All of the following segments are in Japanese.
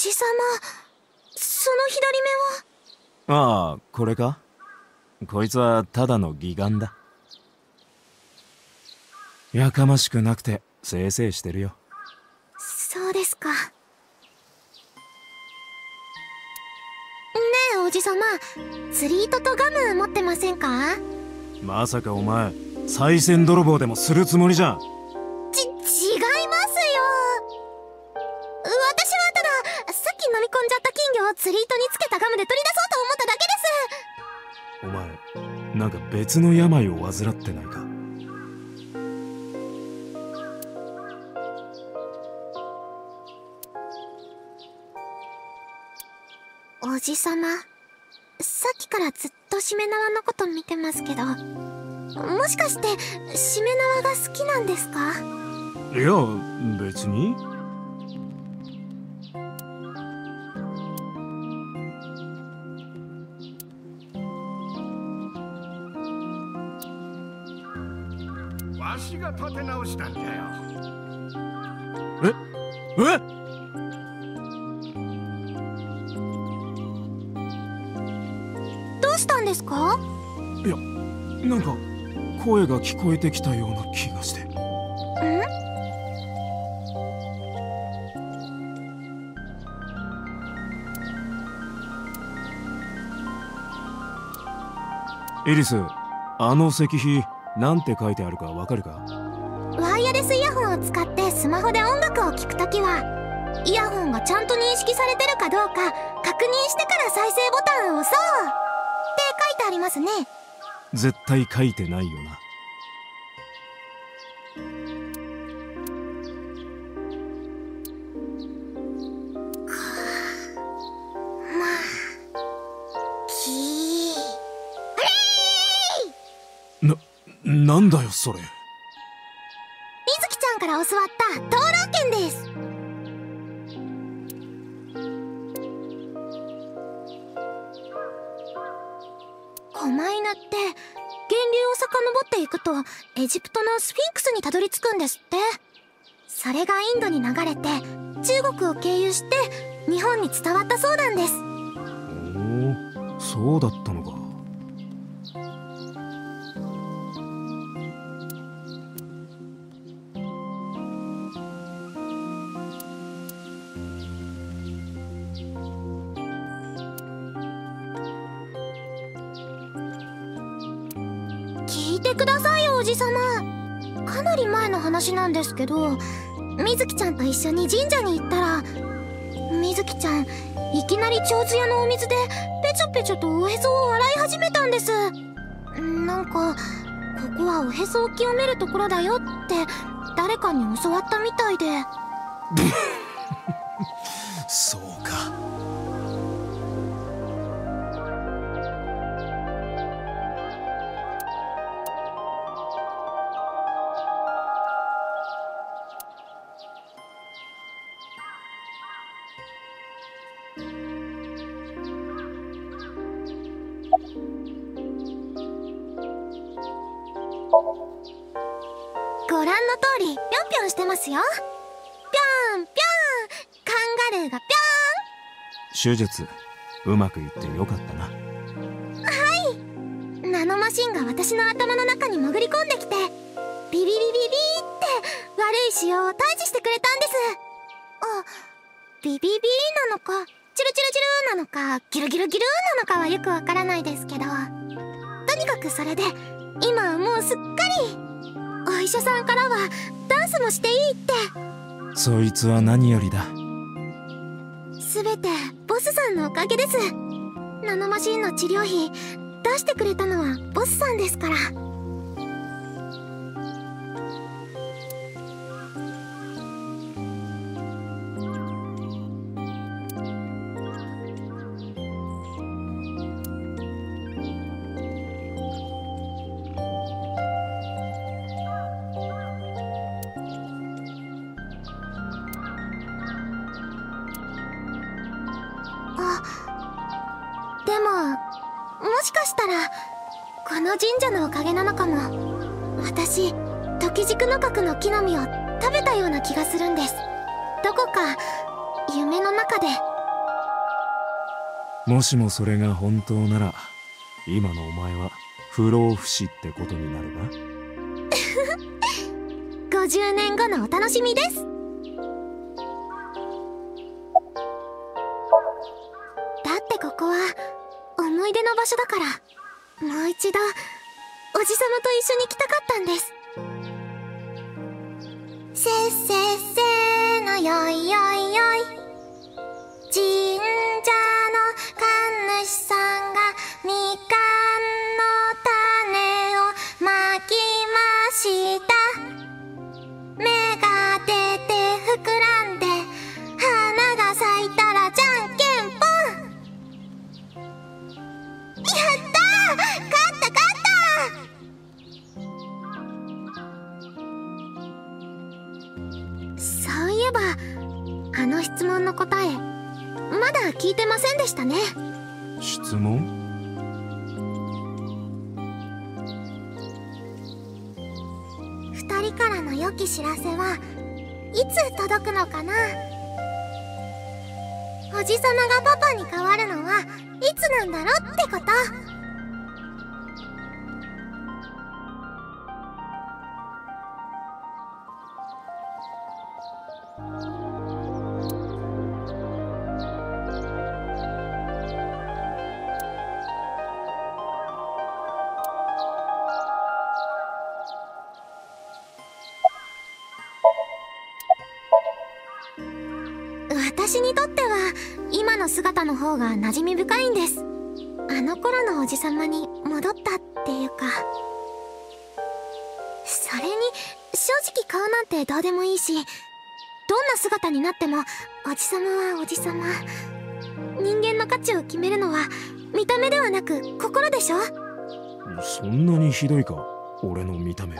じさま、その左目は。 ああ、これか。こいつはただの義眼だ。やかましくなくてせいせいしてるよ。 そうですか。ねえおじさま、釣り糸とガム持ってませんか？ まさかお前賽銭泥棒でもするつもりじゃん。 違いますよ。私はたださっき飲み込んじゃった金魚を釣り糸につけたガムで取り出そうと思っただけです。 お前なんか別の病を患ってないか？ おじさま、さっきからずっとしめ縄のこと見てますけど、もしかしてしめ縄が好きなんですか？ いや別に。 わしが立て直したんじゃよ。 えどうしたんですか？ いやなんか声が聞こえてきたような気がして。エリス、あの石碑なんて書いてあるかわかるか？ ワイヤレスイヤホンを使ってスマホで音楽を聴くときは、イヤホンがちゃんと認識されてるかどうか確認してから再生ボタンを押そうって書いてありますね。 絶対書いてないよな。 まあ、 なんだよそれ。 みずきちゃんから教わった灯籠剣です。狛犬って源流を遡っていくとエジプトのスフィンクスにたどり着くんですって。それがインドに流れて中国を経由して日本に伝わったそうなんです。 おお、そうだったのか。 聞いてくださいよおじさま。かなり前の話なんですけど、みずきちゃんと一緒に神社に行ったら、みずきちゃんいきなり長寿屋のお水でペチョペチョとおへそを洗い始めたんです。なんかここはおへそを清めるところだよって誰かに教わったみたいで。 そうか。 ご覧の通りぴょんぴょんしてますよ。ぴょんぴょん、カンガルーがぴ手術うまくいってよかったな。 ょん。ナノマシンが私の頭の中に潜り込んできて、ビビビビビーって悪い腫瘍を退治してくれたんです。あ、ビビビーなのかチュルチュルチュルなのかギュルギュルギュルなのかはよくわからないですけど、とにかくそれで今はもうすっかりお医者さんからはダンスもしていいって。 そいつは何よりだ。 すべてボスさんのおかげです。ナノマシンの治療費出してくれたのはボスさんですから。でももしかしたらこの神社のおかげなのかも。私時軸の核の木の実を食べたような気がするんです。どこか夢の中で。 もしもそれが本当なら、今のお前は不老不死ってことになるな。 50年後のお楽しみです。だってここは思い出の場所だから、もう一度おじさまと一緒に来たかったんです。せっせっせのよいよいよい、神社の神主さんがみかんの種をまきました。芽が出て膨らんで花が咲いたらじゃんけんぽん。やったー、勝った勝った。そういえばあの質問の答えまだ聞いてませんでしたね。 質問？ 2人からの良き知らせはいつ届くのかな。おじさまがパパに変わるのはいつなんだろうってこと。私にとっては今の姿の方が馴染み深いんです。あの頃のおじさまに戻ったっていうか。それに正直顔なんてどうでもいいし、どんな姿になってもおじさまはおじさま。人間の価値を決めるのは見た目ではなく心でしょ。 そんなにひどいか、俺の見た目。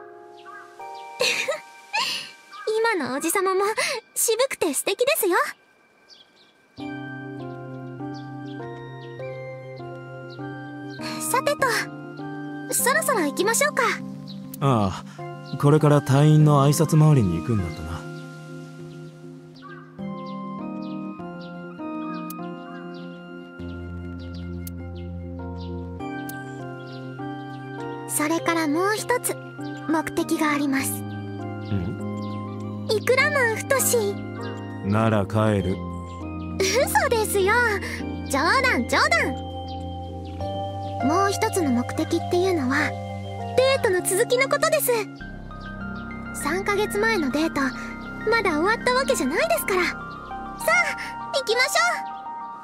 今のおじさまも渋くて素敵ですよ。さてと、そろそろ行きましょうか。 ああ、これから隊員の挨拶回りに行くんだったな。 それからもう一つ目的があります。いくらマン太しなら帰る。 嘘ですよ、冗談冗談。もう一つの目的っていうのはデートの続きのことです。3ヶ月前のデートまだ終わったわけじゃないですから。さあ行きましょう。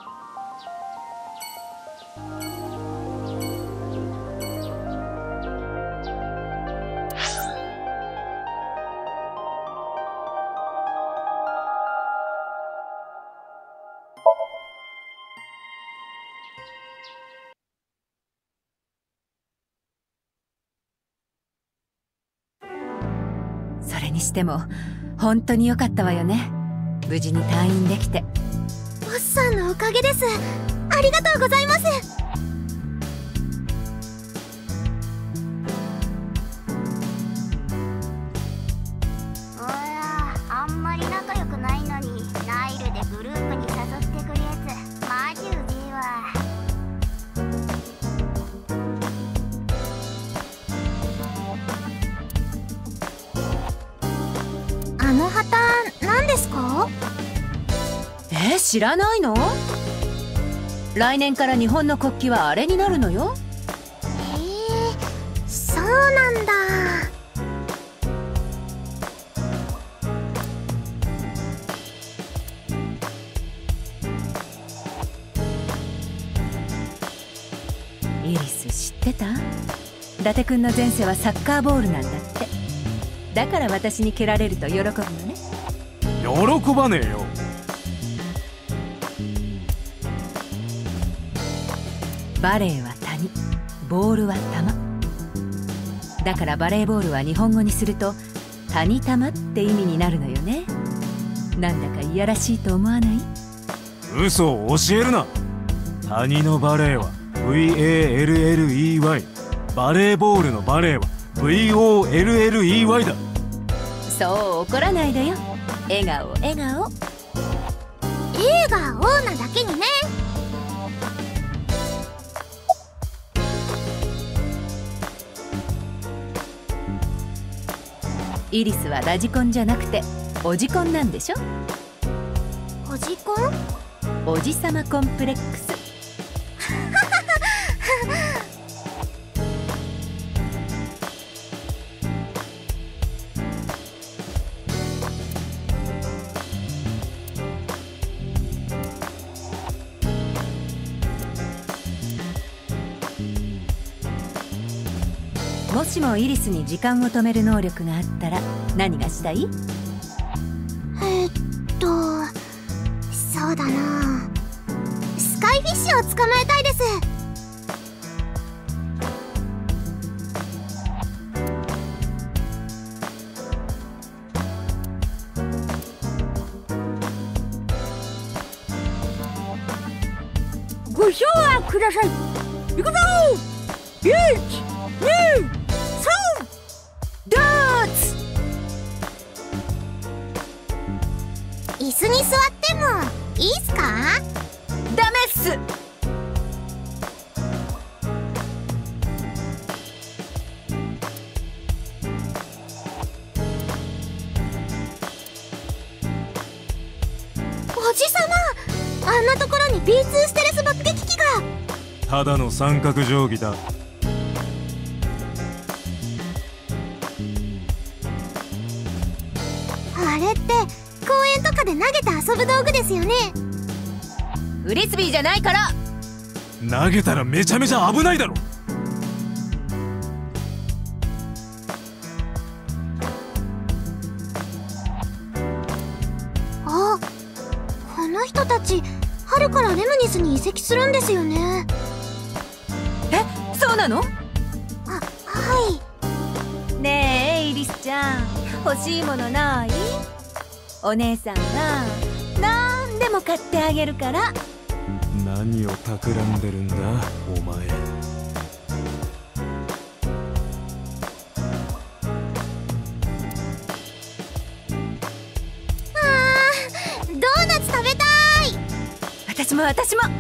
それにしても本当に良かったわよね、無事に退院できて。 ボスさんのおかげです。ありがとうございます。あんまり仲良くないのにナイルでグループに誘ってくるやつマジうぜえわ。あの旗何ですか？ 知らないの？来年から日本の国旗はあれになるのよ。 そうなんだ。 イリス知ってた？伊達くんの前世はサッカーボールなんだって。だから私に蹴られると喜ぶのね。 喜ばねえよ。 バレーは谷、ボールは玉。だからバレーボールは日本語にすると谷玉って意味になるのよね。なんだかいやらしいと思わない？ 嘘を教えるな。谷のバレーは VALLEY、 バレーボールのバレーは VOLLEY だ。 そう怒らないでよ。笑顔笑顔。 映画オーナだけにね。 イリスはラジコンじゃなくてオジコンなんでしょ。 おじコン？ おじさまコンプレックス。もしもイリスに時間を止める能力があったら何がしたい？ そうだな、スカイフィッシュを捕まえたいです。 ご賞はください。行くぞ。1、2、3、 ドーツ。 椅子に座ってもいいっすか？ ダメっす。 おじさま、あんなところに B2 ステルス爆撃機が。 ただの三角定規だ。 あれって公園とかで投げて遊ぶ道具ですよね。 フリスビーじゃないから。 投げたらめちゃめちゃ危ないだろ。 あ、この人たち春からレムニスに移籍するんですよね。 え、そうなの？ はねえイリスちゃん、欲しいものない？お姉さんがなんでも買ってあげるから。 何を企んでるんだお前。 ドーナツ食べたい。 私も。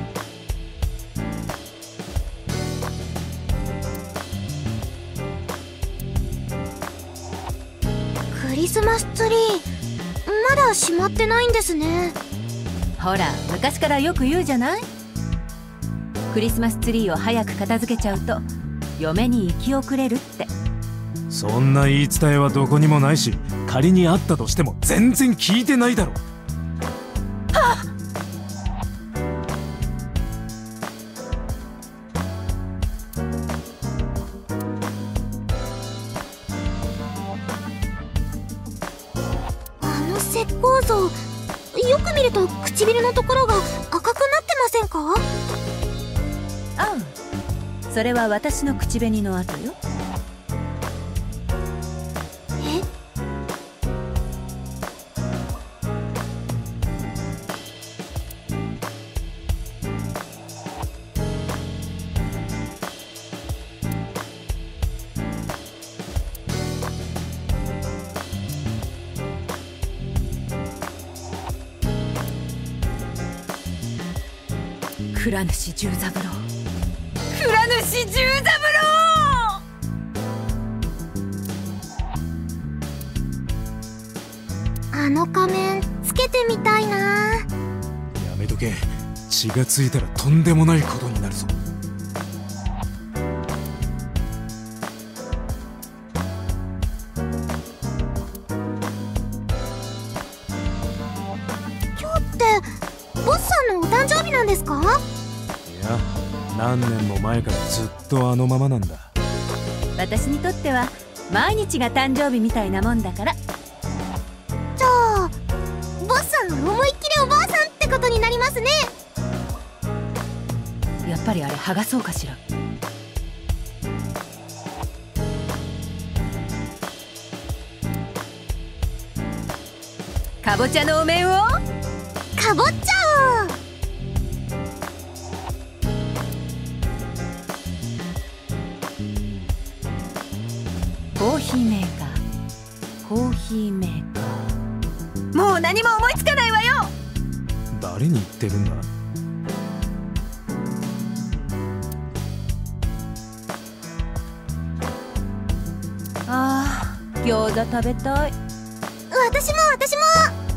クリスマスツリーまだ閉まってないんですね。 ほら、昔からよく言うじゃない？クリスマスツリーを早く片付けちゃうと嫁に行き遅れるって。 そんな言い伝えはどこにもないし、仮にあったとしても全然聞いてないだろ。 はっ！ あの石膏像、よく見ると唇のところが赤くなってませんか？ ああ、それは私の口紅の跡よ。 え？ 蔵主十三郎、蔵主十三郎。 あの仮面つけてみたいな。 やめとけ。血がついたらとんでもないことになるぞ。 今日ってボスさんのお誕生日なんですか？ いや、何年も前からずっとあのままなんだ。 私にとっては毎日が誕生日みたいなもんだから。 じゃあボスさん思いっきりおばあさんってことになりますね。 やっぱりあれ剥がそうかしら。かぼちゃのお面をかぼっちゃおう。 コーヒーメーカー、コーヒーメーカー。もう何も思いつかないわよ。 誰に言ってるんだ？あああ、 餃子食べたい。 私も私も。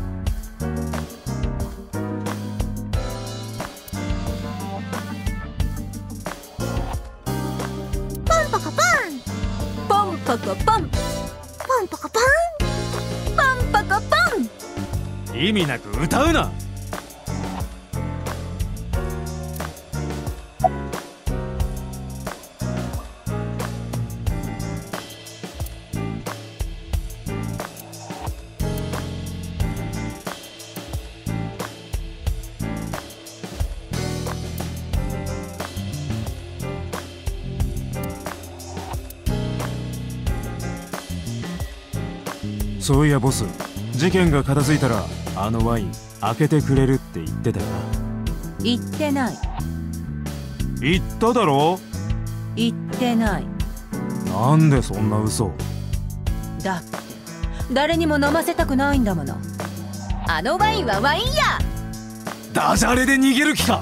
パンパカパンポンパカパンパンパカパンパンパカパン。 意味なく歌うな。そういやボス、事件が片付いたらあのワイン開けてくれるって言ってたよな。 言ってない。 言っただろ。 言ってない。 なんでそんな嘘。 だって誰にも飲ませたくないんだもの。あのワインはワインや。 ダジャレで逃げる気か。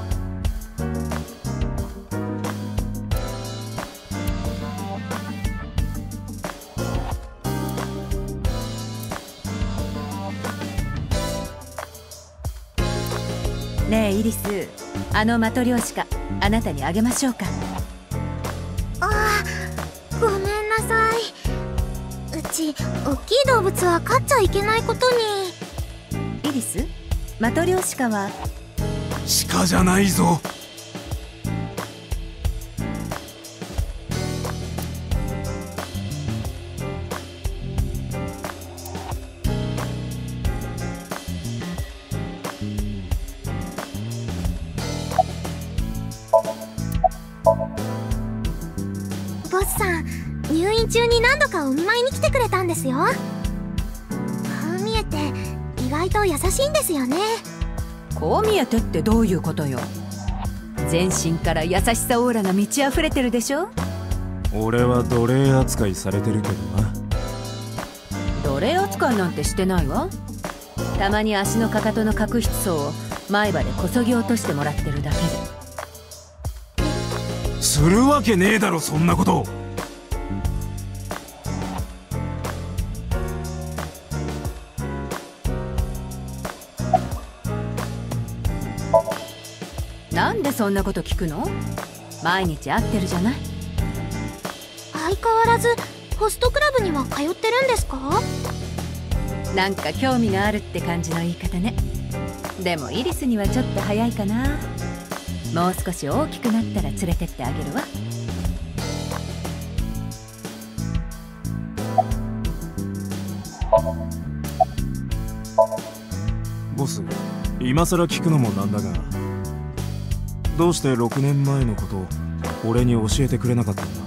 ねえイリス、あのマトリョーシカあなたにあげましょうか。 ああ、ごめんなさい。うち大きい動物は飼っちゃいけないことに。 イリス、マトリョーシカは鹿じゃないぞ。 ボスさん、入院中に何度かお見舞いに来てくれたんですよ。こう見えて意外と優しいんですよね。 こう見えてってどういうことよ。全身から優しさオーラが満ち溢れてるでしょ。 俺は奴隷扱いされてるけどな。 奴隷扱いなんてしてないわ。たまに足のかかとの角質層を前歯でこそぎ落としてもらってるだけで。 するわけねえだろそんなこと。 なんでそんなこと聞くの。毎日会ってるじゃない。 相変わらずホストクラブには通ってるんですか？ なんか興味があるって感じの言い方ね。でもイリスにはちょっと早いかな。もう少し大きくなったら連れてってあげるわ。 ボス、今さら聞くのもなんだが、どうして6年前のことを俺に教えてくれなかったんだ。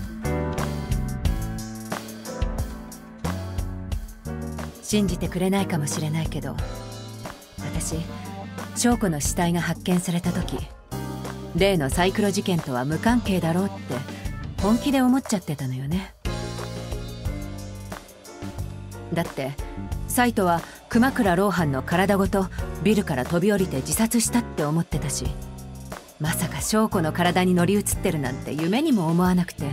信じてくれないかもしれないけど、私翔子の死体が発見された時、例のサイクロ事件とは無関係だろうって本気で思っちゃってたのよね。だってサイトは熊倉ローハンの体ごとビルから飛び降りて自殺したって思ってたし、まさか翔子の体に乗り移ってるなんて夢にも思わなくて。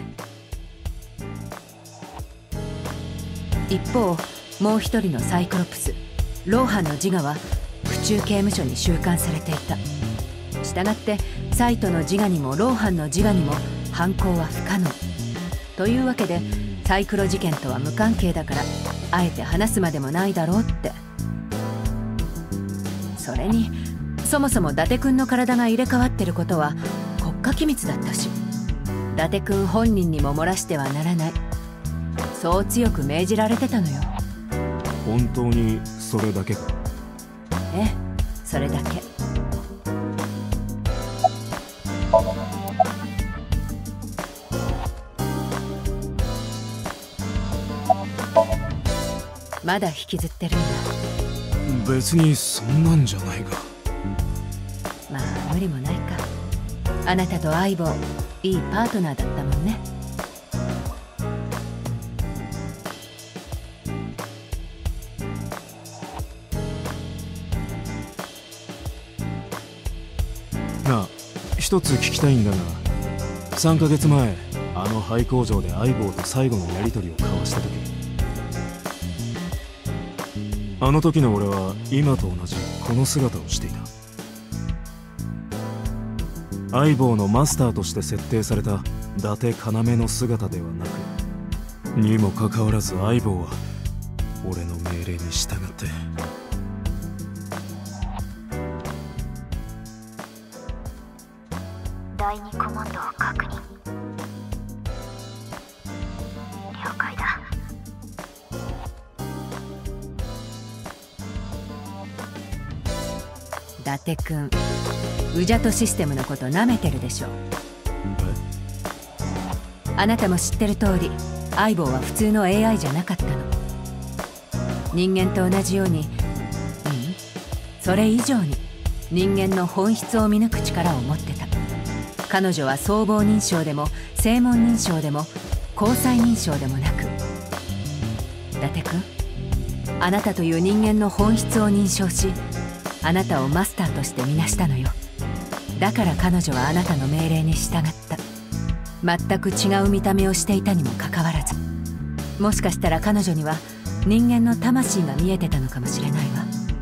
一方もう一人のサイクロプスローハンの自我は府中刑務所に収監されていた。したがってサイトの自我にもローハンの自我にも犯行は不可能というわけで、サイクロ事件とは無関係だからあえて話すまでもないだろうって。それにそもそも伊達くんの体が入れ替わってることは国家機密だったし、伊達くん本人にも漏らしてはならない、そう強く命じられてたのよ。 本当にそれだけか？ ええ、それだけ。まだ引きずってるんだ。 別にそんなんじゃないが。 まあ無理もないか。あなたと相棒いいパートナーだったもんね。 なあ、一つ聞きたいんだが、3ヶ月前あの廃工場で相棒と最後のやり取りを交わした時、 あの時の俺は今と同じこの姿をしていた。相棒のマスターとして設定された伊達要の姿ではなく、にもかかわらず相棒は俺の命令に従って第2コマンドを確認。了解だ。 伊達くん、ウジャトシステムのこと舐めてるでしょ。あなたも知ってる通り、相棒は普通の AI じゃなかったの。人間と同じように、それ以上に人間の本質を見抜く力を持ってた。彼女は総合認証でも声紋認証でも交際認証でもなく、伊達くん、あなたという人間の本質を認証し、あなたをマスターとして見なしたのよ。だから彼女はあなたの命令に従った。全く違う見た目をしていたにもかかわらず、もしかしたら彼女には人間の魂が見えてたのかもしれないわ。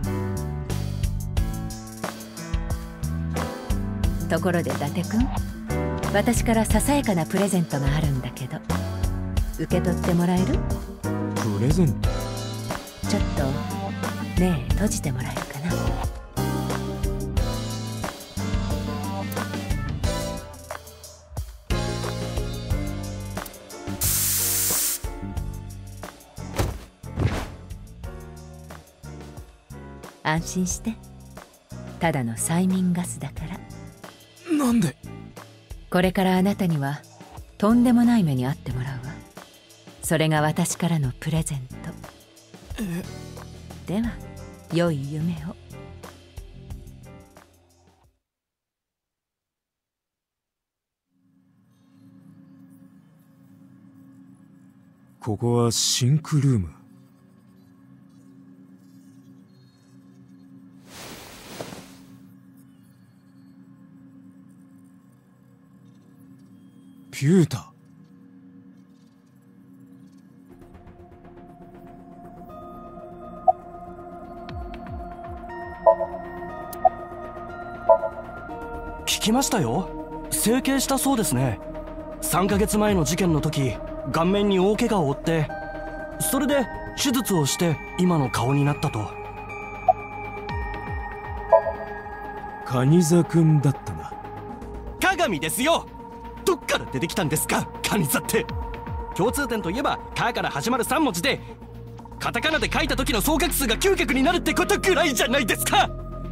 ところで伊達くん、私からささやかなプレゼントがあるんだけど、受け取ってもらえる？ プレゼント？ ちょっと目閉じてもらえるかな。安心して、ただの催眠ガスだから。 なんで？ これからあなたにはとんでもない目に遭ってもらうわ。それが私からのプレゼント。では良い夢を。 ここはシンクルーム。ピュータ。 聞きましたよ。整形したそうですね。3ヶ月前の事件の時、顔面に大怪我を負って、それで手術をして今の顔になったと。 カニザくんだったな。 鏡ですよ。どっから出てきたんですか、カニザって。共通点といえば「カ」から始まる3文字で、カタカナで書いた時の総画数が9画になるってことぐらいじゃないですか。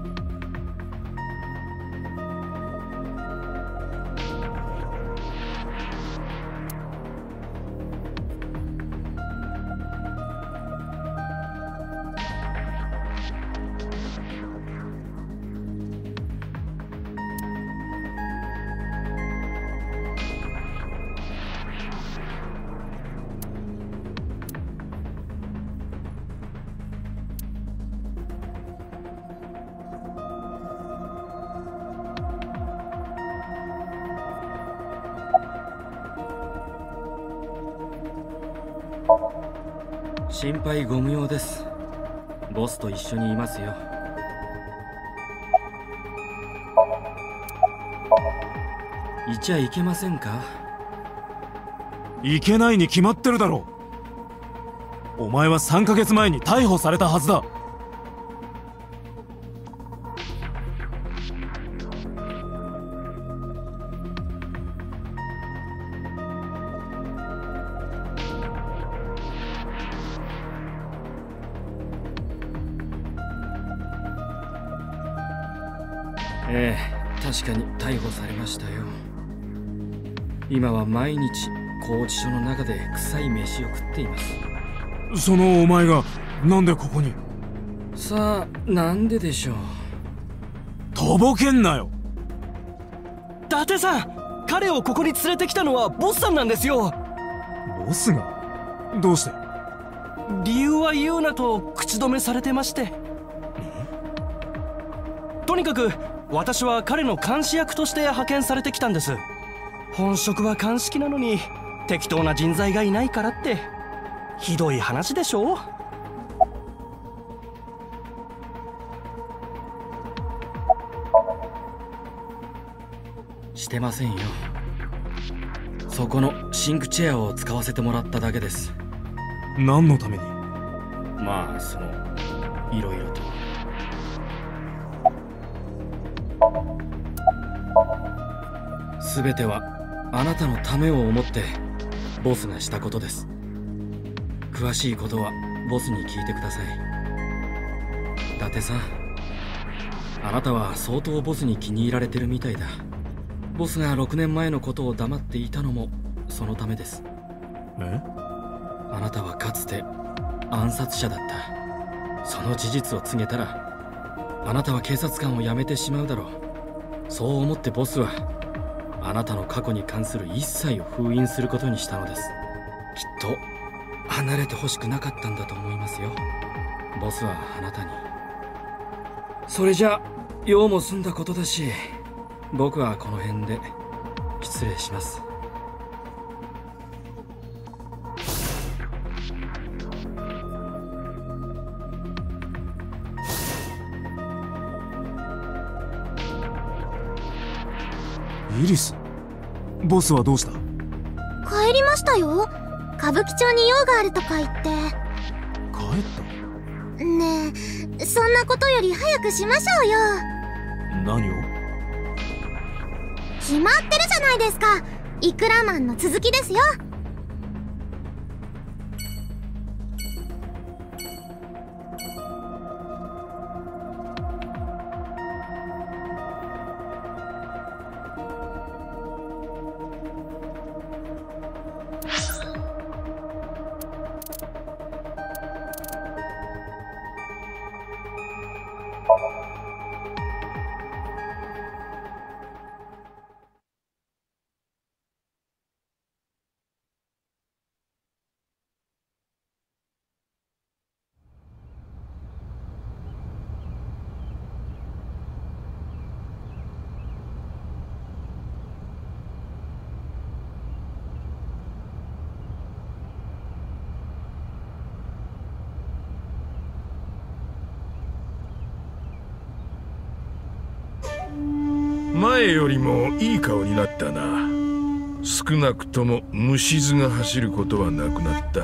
心配ご無用です。ボスと一緒にいますよ。いちゃいけませんか？ いけないに決まってるだろう。お前は3ヶ月前に逮捕されたはずだ。 ええ、確かに逮捕されましたよ。今は毎日拘置所の中で臭い飯を食っています。 そのお前がなんでここに？ さあ、なんででしょう。 とぼけんなよ。 伊達さん、彼をここに連れてきたのはボスさんなんですよ。 ボスが？どうして？ 理由は言うなと口止めされてまして。とにかく私は彼の監視役として派遣されてきたんです。本職は鑑識なのに適当な人材がいないからって、ひどい話でしょ。 してませんよ。そこのシンクチェアを使わせてもらっただけです。 何のために？ まあいろいろと。全てはあなたのためを思ってボスがしたことです。詳しいことはボスに聞いてください。伊達さん、あなたは相当ボスに気に入られてるみたいだ。ボスが6年前のことを黙っていたのもそのためです。 え？ あなたはかつて暗殺者だった。その事実を告げたらあなたは警察官を辞めてしまうだろう。そう思ってボスはあなたの過去に関する一切を封印することにしたのです。きっと離れてほしくなかったんだと思いますよ。ボスはあなたに。それじゃ用も済んだことだし、僕はこの辺で失礼します。 イリス、ボスはどうした？ 帰りましたよ。歌舞伎町に用があるとか言って。 帰った？ ねえ、そんなことより早くしましょうよ。 何を？ 決まってるじゃないですか。イクラマンの続きですよ。 前よりもいい顔になったな。少なくとも虫唾が走ることはなくなった。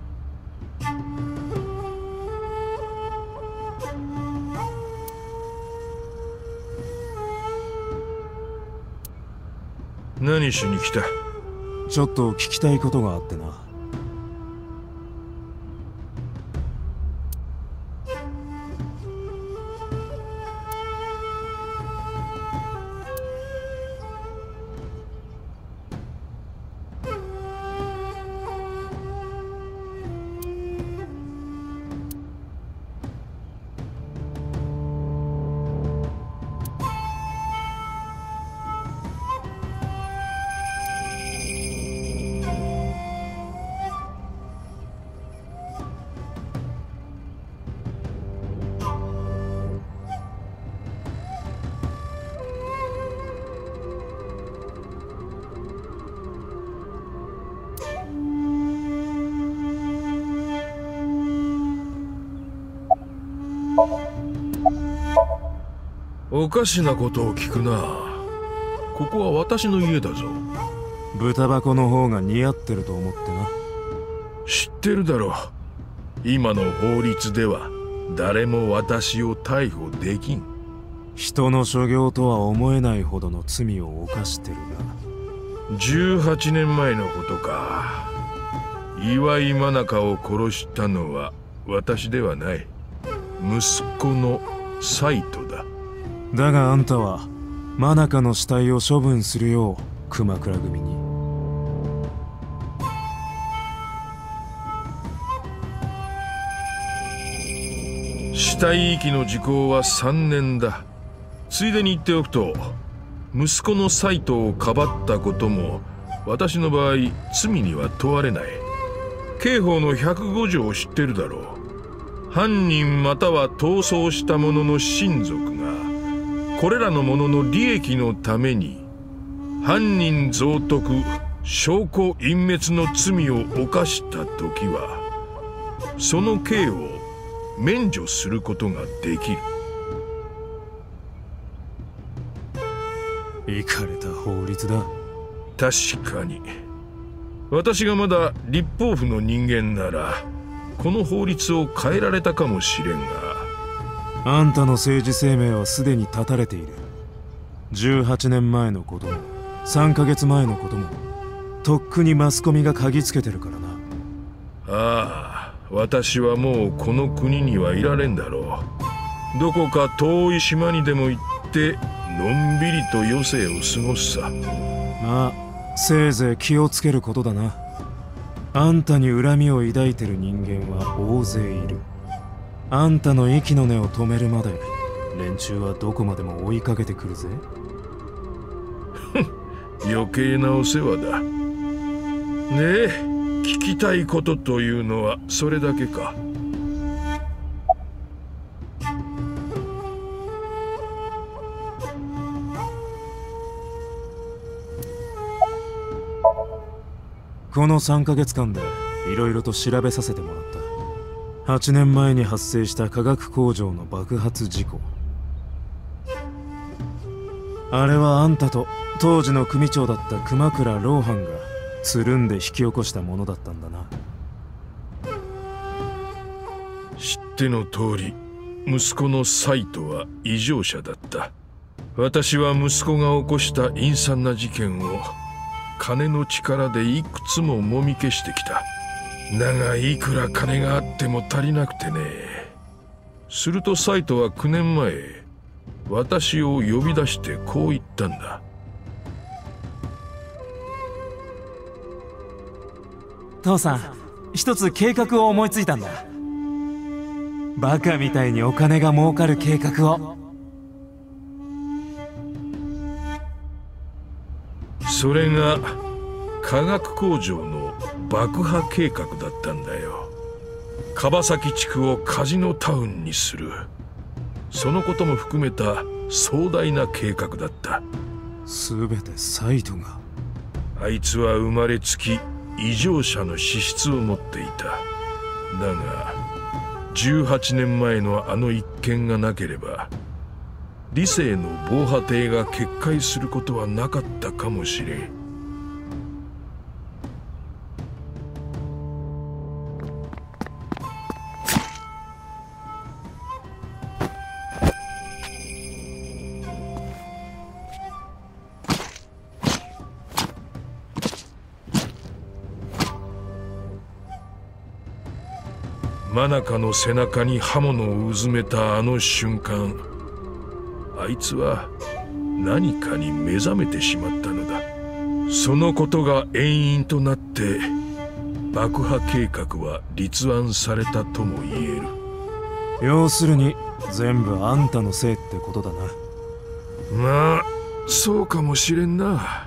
何しに来た？ ちょっと聞きたいことがあってな。 おかしなことを聞くな。ここは私の家だぞ。 豚箱の方が似合ってると思ってな。 知ってるだろう。今の法律では誰も私を逮捕できん。 人の所業とは思えないほどの罪を犯してるが。 18年前のことか。岩井真中を殺したのは私ではない。息子の斎藤だ。 だがあんたは真中の死体を処分するよう熊倉組に。 死体遺棄の時効は3年だ。ついでに言っておくと、息子の斎藤をかばったことも私の場合罪には問われない。刑法の105条を知ってるだろう。犯人または逃走した者の親族がこれらの者の利益のために犯人蔵匿、証拠隠滅の罪を犯した時はその刑を免除することができる。 イかれた法律だ。 確かに。私がまだ立法府の人間ならこの法律を変えられたかもしれんが、 あんたの政治生命はすでに絶たれている。18年前のことも3ヶ月前のこともとっくにマスコミが嗅ぎつけてるからな。 ああ、私はもうこの国にはいられんだろう。どこか遠い島にでも行ってのんびりと余生を過ごすさ。 まあせいぜい気をつけることだな。あんたに恨みを抱いてる人間は大勢いる。あんたの息の根を止めるまで連中はどこまでも追いかけてくるぜ。 余計なお世話だ。ねえ、聞きたいことというのはそれだけか。 この3ヶ月間でいろいろと調べさせてもらった。8年前に発生した化学工場の爆発事故。あれはあんたと当時の組長だった熊倉老藩がつるんで引き起こしたものだったんだな。 知っての通り、息子の斎藤は異常者だった。私は息子が起こした陰惨な事件を金の力でいくつももみ消してきた。だがいくら金があっても足りなくてね。すると斎藤は9年前、私を呼び出してこう言ったんだ。 父さん、一つ計画を思いついたんだ。バカみたいにお金が儲かる計画を。 それが化学工場の爆破計画だったんだよ。樺崎地区をカジノタウンにする、そのことも含めた壮大な計画だった。 全てサイトが。 あいつは生まれつき異常者の資質を持っていた。だが18年前のあの一件がなければ理性の防波堤が決壊することはなかったかもしれん。真中の背中に刃物をうずめたあの瞬間、あいつは何かに目覚めてしまったのだ。そのことが遠因となって爆破計画は立案されたとも言える。 要するに全部あんたのせいってことだな。 まあそうかもしれんな。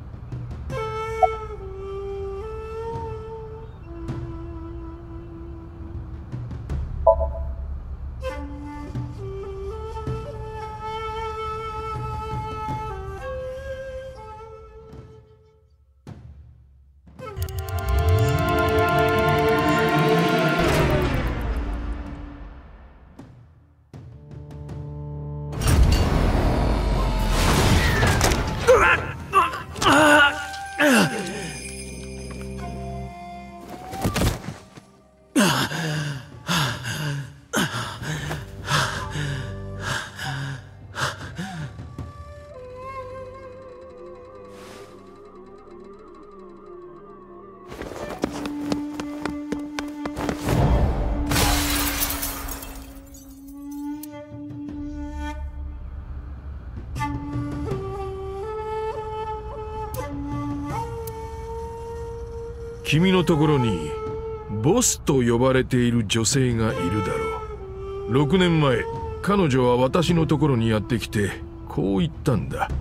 君のところにボスと呼ばれている女性がいるだろう。6年前彼女は私のところにやってきてこう言ったんだ。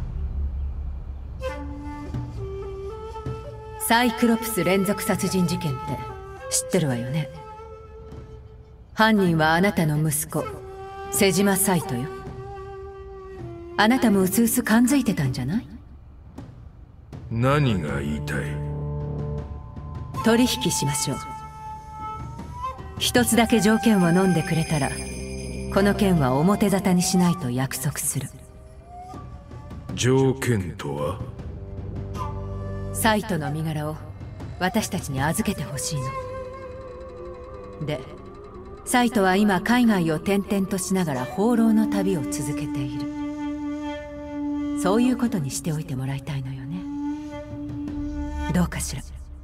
サイクロプス連続殺人事件って知ってるわよね。犯人はあなたの息子瀬島サイトよ。あなたもうすうす感づいてたんじゃない？ 何が言いたい？ 取引しましょう。一つだけ条件を飲んでくれたらこの件は表沙汰にしないと約束する。 条件とは？ サイトの身柄を私たちに預けてほしいので、サイトは今海外を転々としながら放浪の旅を続けている。そういうことにしておいてもらいたいのよね。どうかしら。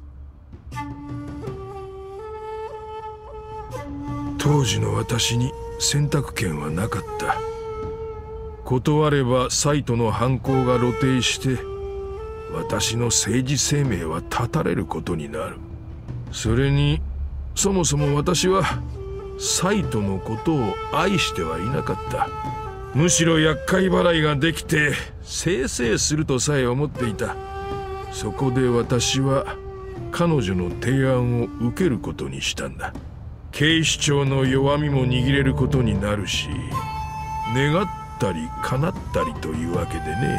当時の私に選択権はなかった。断ればサイトの犯行が露呈して私の政治生命は絶たれることになる。それにそもそも私はサイトのことを愛してはいなかった。むしろ厄介払いができてせいせいするとさえ思っていた。そこで私は彼女の提案を受けることにしたんだ。警視庁の弱みも握れることになるし、願ったり叶ったりというわけでね。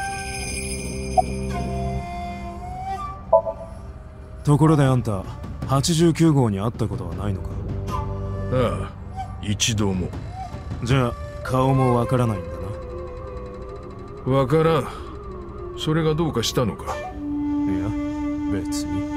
ところであんた、89号に会ったことはないのか？ ああ、一度も。 じゃあ顔もわからないんだな。 わからん。それがどうかしたのか？ いや、別に。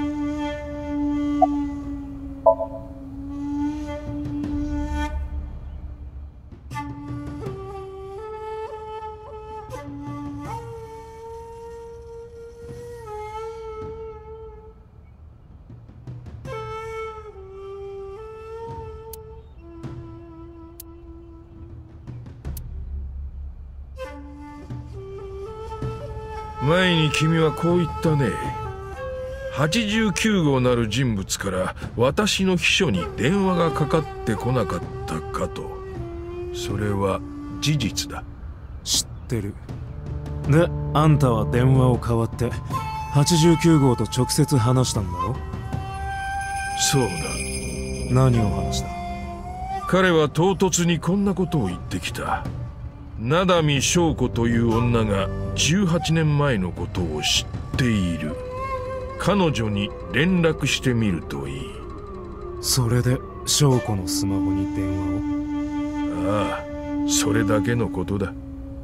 前に君はこう言ったね。89号なる人物から私の秘書に電話がかかってこなかったかと。それは事実だ。 知ってる。で、あんたは電話を代わって89号と直接話したんだろ？ そうだ。 何を話した？ 彼は唐突にこんなことを言ってきた。名波翔子という女が18年前のことを知っている。彼女に連絡してみるといい。 それで翔子のスマホに電話を？ ああ、それだけのことだ。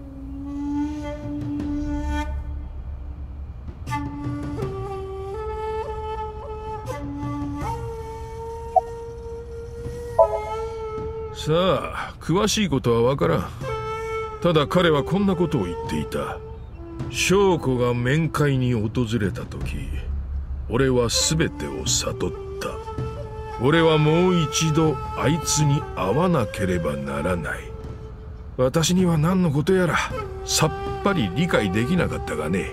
さあ、詳しいことはわからん。ただ彼はこんなことを言っていた。翔子が面会に訪れた時、俺は全てを悟った。俺はもう一度あいつに会わなければならない。私には何のことやらさっぱり理解できなかったがね。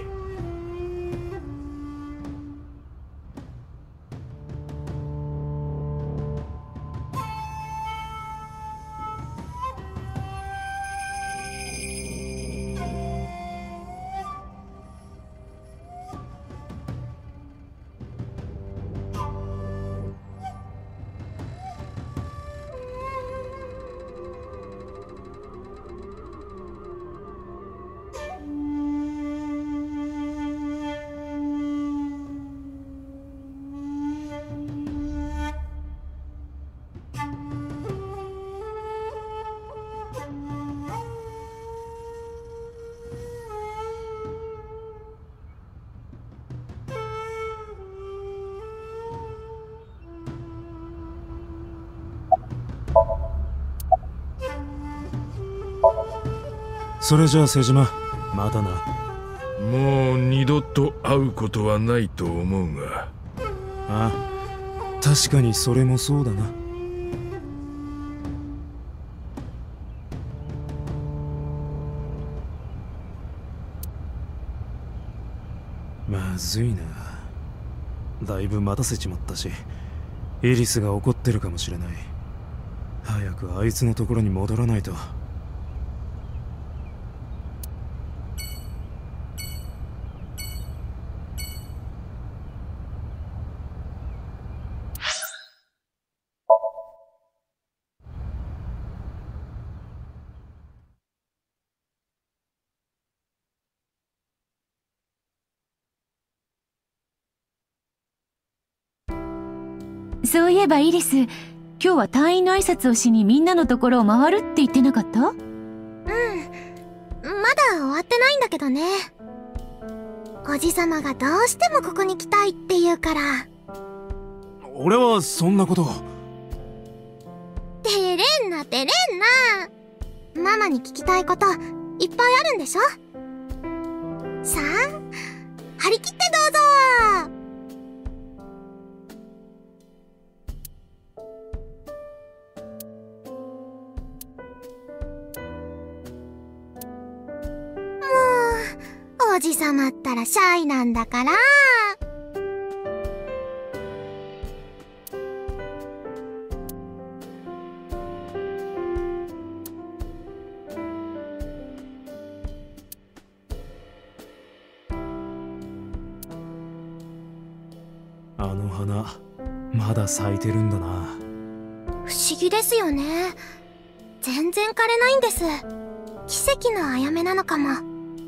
それじゃあ瀬島、またな。 もう二度と会うことはないと思うが。 ああ、確かにそれもそうだな。まずいな。だいぶ待たせちまったし、イリスが怒ってるかもしれない。早くあいつのところに戻らないと。 そういえばイリス、今日は隊員の挨拶をしにみんなのところを回るって言ってなかった？ まだ終わってってないんだけどね。おじさまがどうしてもここに来たいって言うから。 俺はそんなこと。 照れんな照れんな。ママに聞きたいこといっぱいあるんでしょ。さあ張り切ってどうぞ。もうおじさまったらシャイなんだから。 あの花まだ咲いてるんだな。 不思議ですよね。全然枯れないんです。奇跡のあやめなのかも。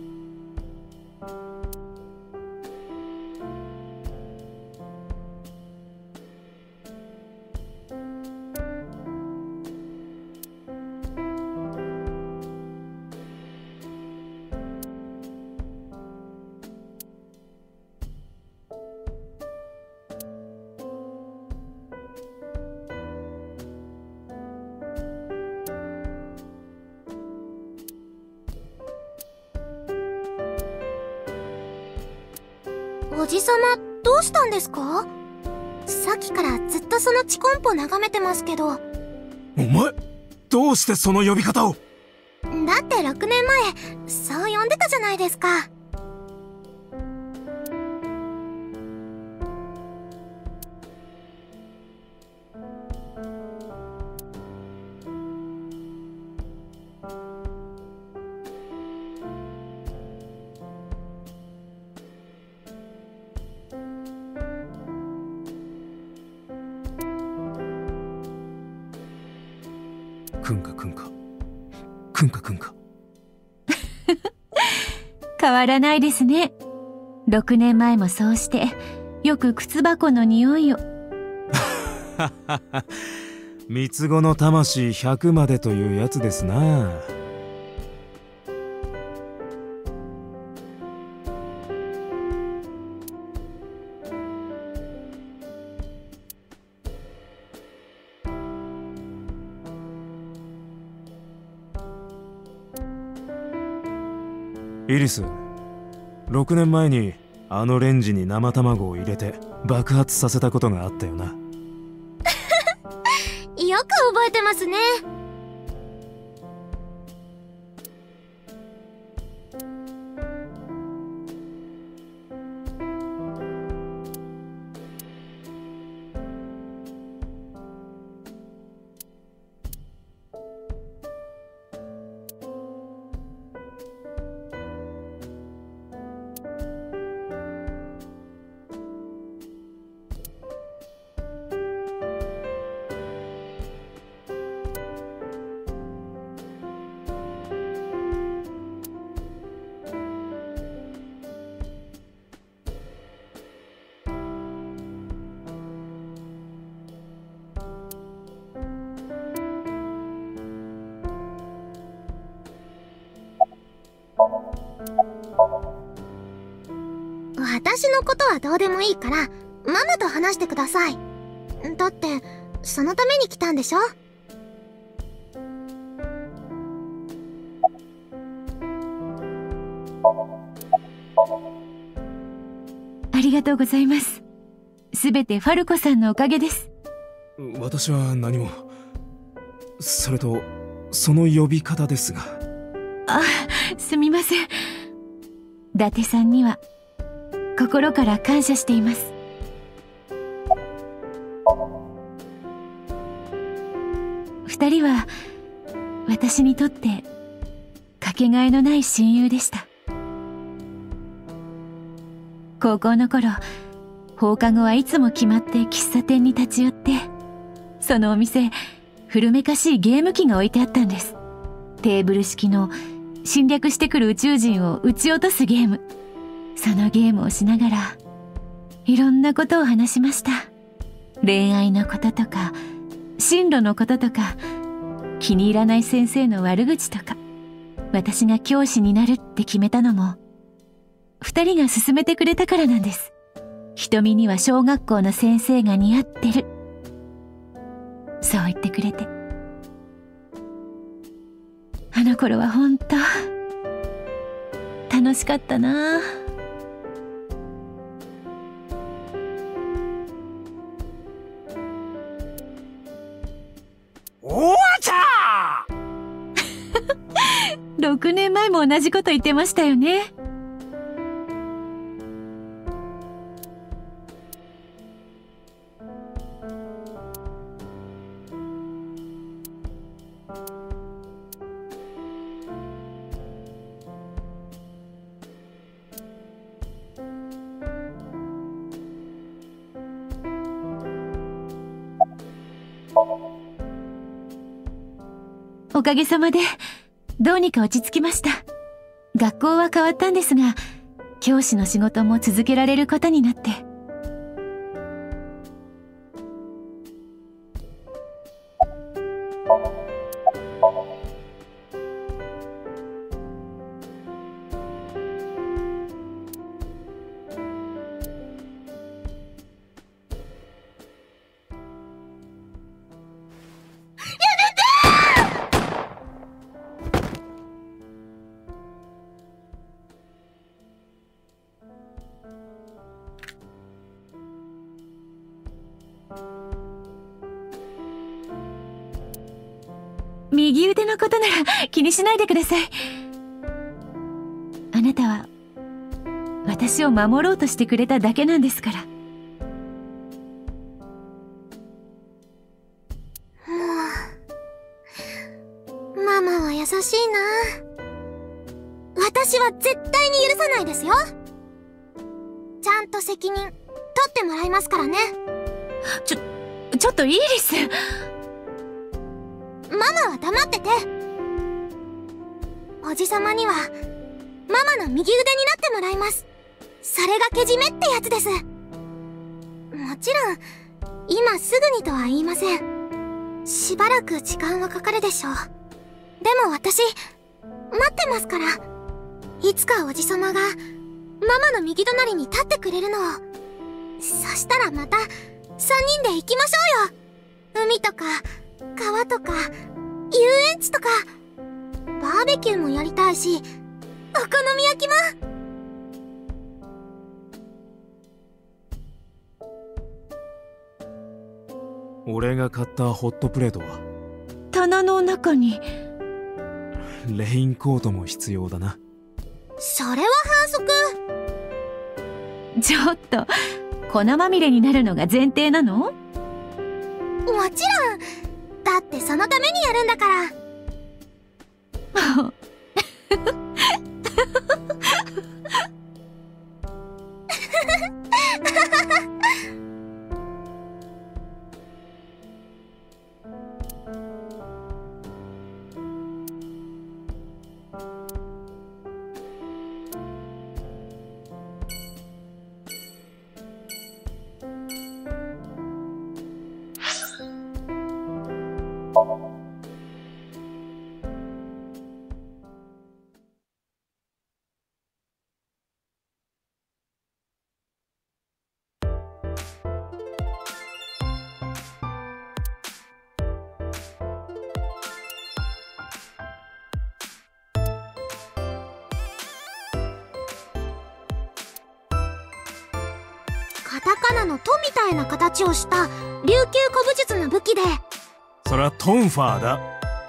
おじさまどうしたんですか？さっきからずっとそのチコンポ眺めてますけど。 お前どうしてその呼び方を？ だって6年前そう呼んでたじゃないですか。 くんかくんかくんかくんか変わらないですね。6年前もそうしてよく靴箱の匂いを。 三つ子の魂100までというやつですな。イリス、6年前にあのレンジに生卵を入れて爆発させたことがあったよな。 よく覚えてますね。私のことはどうでもいいからママと話してください。だってそのために来たんでしょ。 ありがとうございます。すべてファルコさんのおかげです。 私は何も。それとその呼び方ですが。 あ、すみません。伊達さんには心から感謝しています。2人は私にとってかけがえのない親友でした。高校の頃、放課後はいつも決まって喫茶店に立ち寄って、そのお店古めかしいゲーム機が置いてあったんです。テーブル式の侵略してくる宇宙人を撃ち落とすゲーム。そのゲームをしながらいろんなことを話しました。恋愛のこととか進路のこととか、気に入らない先生の悪口とか、 私が教師になるって決めたのも、二人が勧めてくれたからなんです。瞳には小学校の先生が似合ってる。そう言ってくれて。あの頃は本当楽しかったな。 おわちゃー6年前も同じこと言ってましたよね。おかげさまでどうにか落ち着きました。学校は変わったんですが、教師の仕事も続けられることになって。右腕のことなら気にしないでください。あなたは私を守ろうとしてくれただけなんですから。 もうママは優しいな。私は絶対に許さないですよ。ちゃんと責任取ってもらいますからね。 ちょっとイーリス。 ママは黙ってて。おじさまにはママの右腕になってもらいます。それがけじめってやつです。もちろん今すぐにとは言いません。しばらく時間はかかるでしょう。でも私待ってますから。いつかおじさまがママの右隣に立ってくれるのを。そしたらまた3人で行きましょうよ。海とか川とか遊園地とかバーベキューもやりたいし、お好み焼きも。 俺が買ったホットプレートは棚の中に。 レインコートも必要だな。 それは反則。 ちょっと粉まみれになるのが前提なの？ もちろん。だってそのためにやるんだから。カタカナの「と」みたいな形をした琉球古武術の武器で。 それはトンファーだ。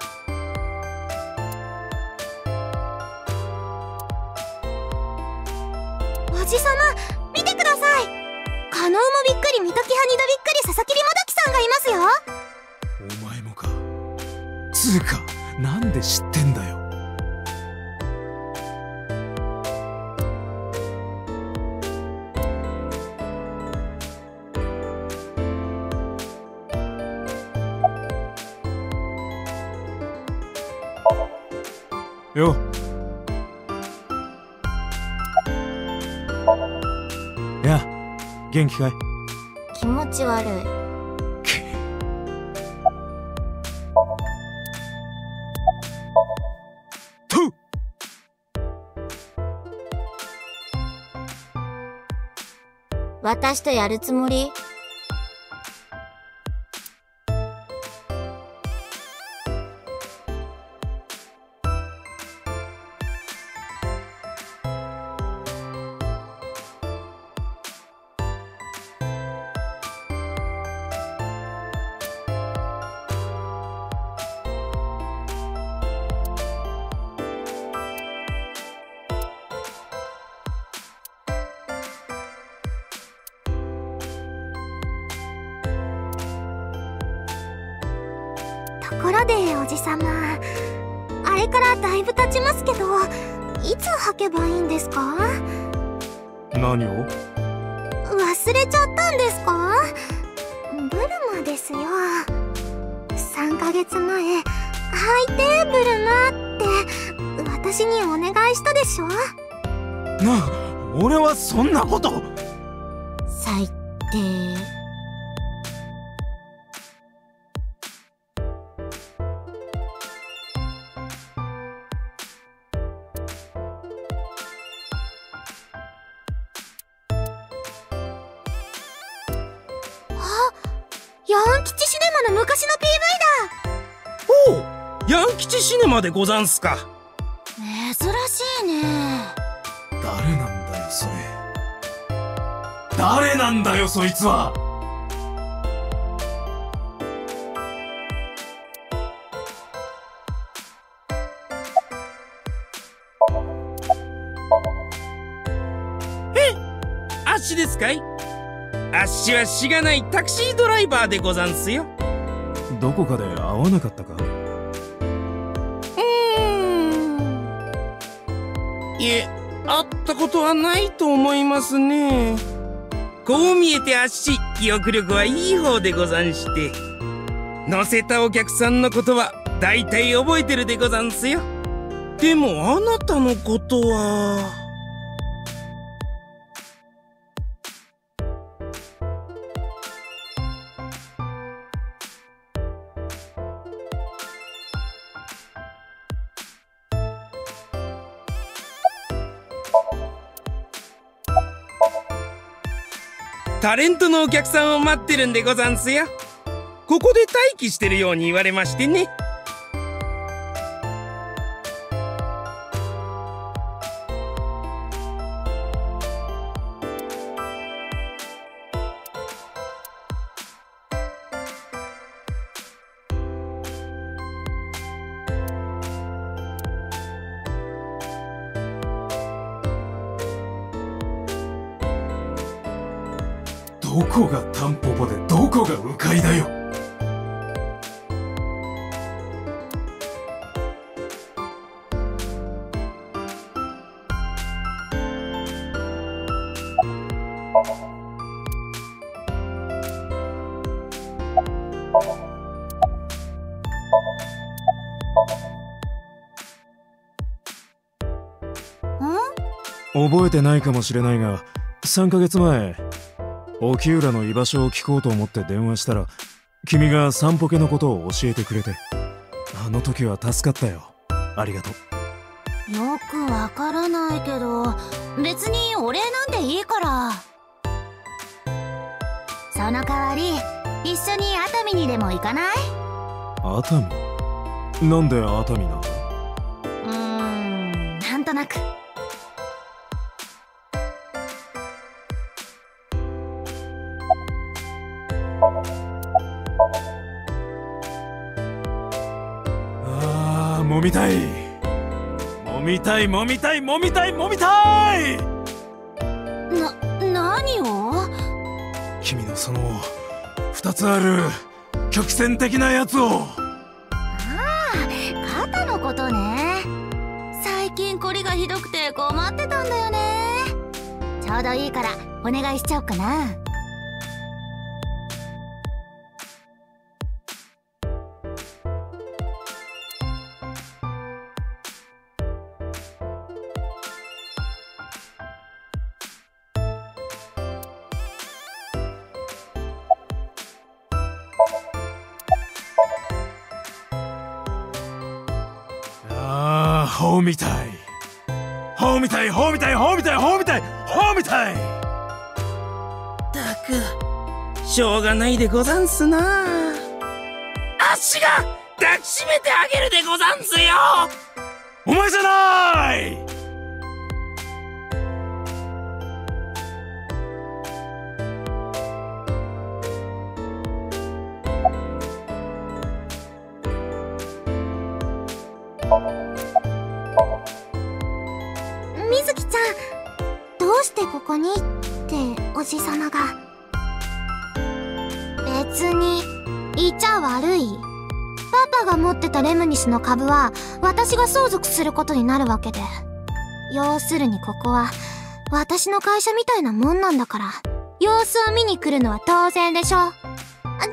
おじさま見てください。カノウもびっくり、水戸木は二度びっくり、佐々木りもどきさんがいますよ。 お前もか。つうかなんで知ってんだよ。よや、元気かい？ 気持ち悪い。 と私とやるつもり？ところでおじさま、あれからだいぶ経ちますけど、いつ履けばいいんですか？ 何を？ 忘れちゃったんですか？ブルマですよ。3ヶ月前、履いてブルマって私にお願いしたでしょ？ 俺はそんなこと。 最低。ヤン吉シネマの昔の PV だ。 おう、ヤン吉シネマでござんすか。 珍しいね。 誰なんだよそれ。誰なんだよそいつは。 あっしですかい？あっしはしがないタクシードライバーでござんすよ。 どこかで会わなかったか？ いえ、会ったことはないと思いますね。こう見えてあっし記憶力はいい方でござんして、乗せたお客さんのことは大体覚えてるでござんすよ。でもあなたのことは。タレントのお客さんを待ってるんでござんすよ。ここで待機してるように言われましてね。 どこがタンポポでどこが鵜飼だよ。覚えてないかもしれないが、3ヶ月前沖浦の居場所を聞こうと思って電話したら、君が散歩家のことを教えてくれて、あの時は助かったよ。ありがとう。 よくわからないけど、別にお礼なんていいから。その代わり一緒に熱海にでも行かない？ 熱海？なんで熱海なんだ？ なんとなく。 揉みたい揉みたい揉みたい揉みたい揉みたい。 何を？ 君のその2つある曲線的なやつを。 肩のことね。最近こりがひどくて困ってたんだよね。ちょうどいいからお願いしちゃおうかな。 ほうみたいほうみたいほうみたいほうみたいほうみたいほうみたい。 しょうがないでござんすな。あっしが抱きしめてあげるでござんすよ。 お前じゃない。 みずきちゃん、どうしてここにっておじさまが。別にいちゃ悪い。パパが持ってたレムニスの株は私が相続することになるわけで、要するにここは私の会社みたいなもんなんだから、様子を見に来るのは当然でしょ。だそうです。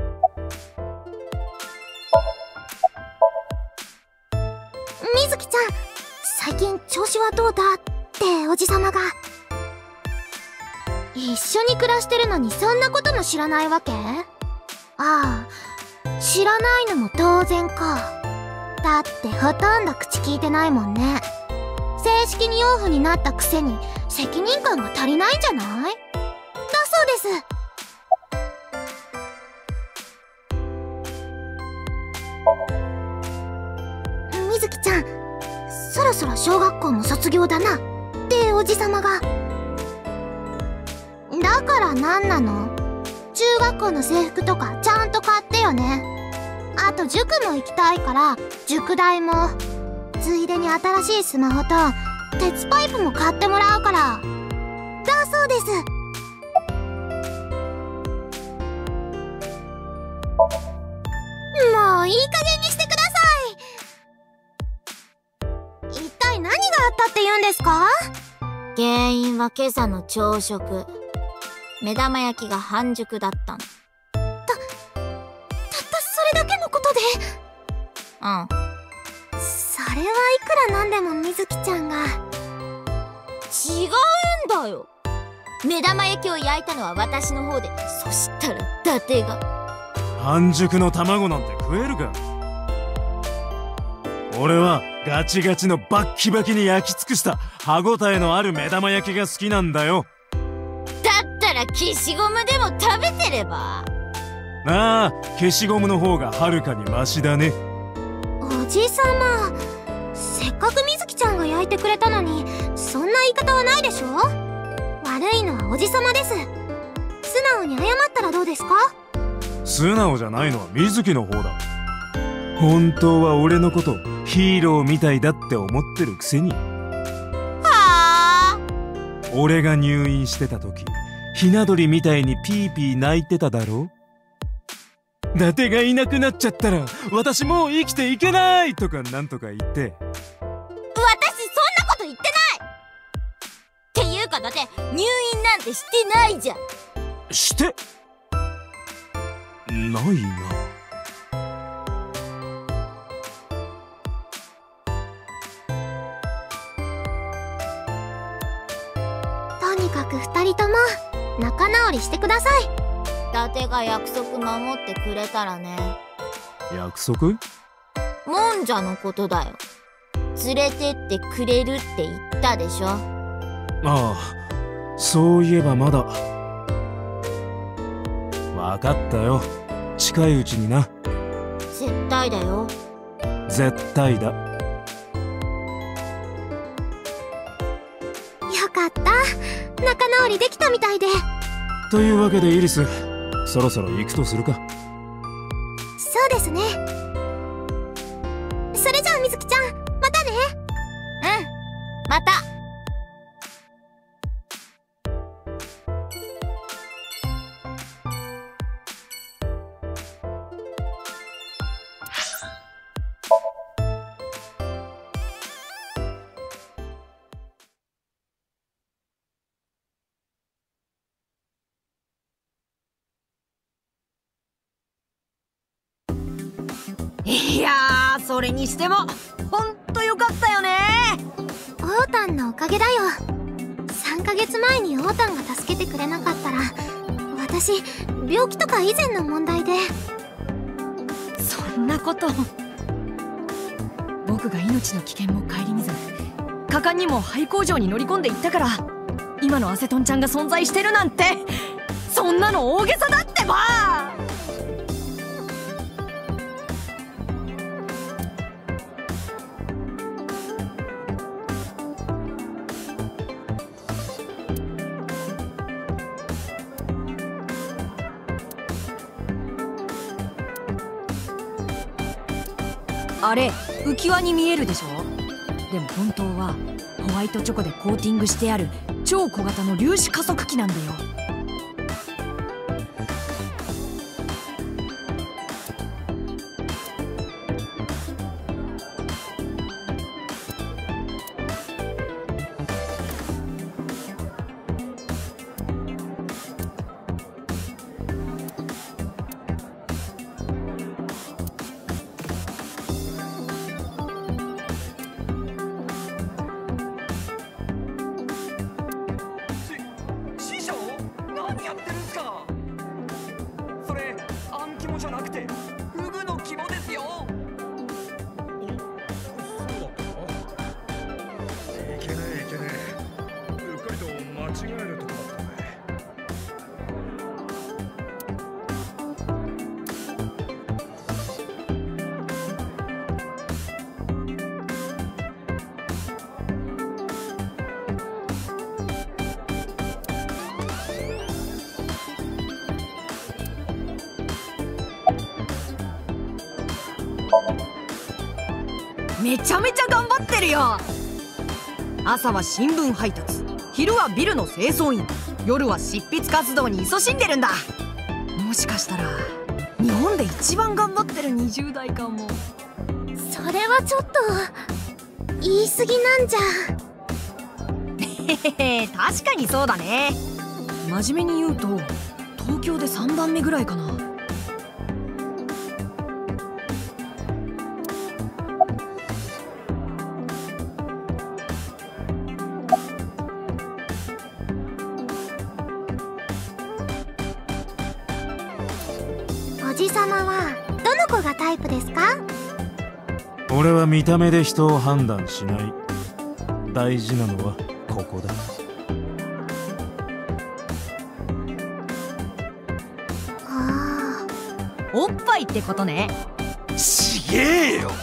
みずきちゃん、最近調子はどうだっておじさまが。一緒に暮らしてるのにそんなことも知らないわけ？ああ、知らないのも当然か。だってほとんど口聞いてないもんね。正式に養父になったくせに責任感が足りないんじゃない？だそうです。みずきちゃん、そろそろ小学校も卒業だなっておじさまが。だから何なの？中学校の制服とかちゃんと買ってよね。あと塾も行きたいから塾代も、ついでに新しいスマホと鉄パイプも買ってもらうから。だそうです。もういい加減にしてください。一体何があったって言うんですか？ 原因は今朝の朝食。目玉焼きが半熟だったの。 たったそれだけのことで？ うん。 それはいくらなんでもみずきちゃんが。 違うんだよ。目玉焼きを焼いたのは私の方で、そしたら伊達が。 半熟の卵なんて食えるか。俺はガチガチのバッキバキに焼き尽くした歯ごたえのある目玉焼きが好きなんだよ。 だったら消しゴムでも食べてれば。 ああ、消しゴムの方がはるかにマシだね。 おじさま、せっかくみずきちゃんが焼いてくれたのにそんな言い方はないでしょ。悪いのはおじさまです。素直に謝ったらどうですか？ 素直じゃないのは水木の方だ。本当は俺のことヒーローみたいだって思ってるくせに。 はあ。 俺が入院してた時、ひな鳥みたいにピーピー泣いてただろ。伊達がいなくなっちゃったら私もう生きていけないとかなんとか言って。 私そんなこと言ってないっていうか、だって入院なんてしてないじゃん。 してないな。 とにかく2人とも仲直りしてください。 伊達が約束守ってくれたらね。 約束？ もんじゃのことだよ。連れてってくれるって言ったでしょ。 ああ、そういえばまだ。わかったよ、近いうちにな。 絶対だよ。 絶対だ。 よかった、仲直りできたみたいで。 というわけでイリス、そろそろ行くとするか。 そうですね。それじゃあみずきちゃん、またね。 うん、また。 いやー、それにしてもほんとよかったよね。 オータンのおかげだよ。3ヶ月前にオータンが助けてくれなかったら、私病気とか以前の問題で。 そんなこと。僕が命の危険も顧みず果敢にも廃工場に乗り込んでいったから今のアセトンちゃんが存在してるなんて、そんなの大げさだってば。あれ浮き輪に見えるでしょ。でも本当はホワイトチョコでコーティングしてある超小型の粒子加速器なんだよ。めちゃめちゃ頑張ってるよ。朝は新聞配達、昼はビルの清掃員、夜は執筆活動に勤しんでるんだ。もしかしたら日本で一番頑張ってる20代かも。 それはちょっと言い過ぎなんじゃ。 確かにそうだね。真面目に言うと東京で3番目ぐらいかな。 おじさまはどの子がタイプですか？ 俺は見た目で人を判断しない。大事なのはここだ。 ああ、おっぱいってことね。 ちげえよ。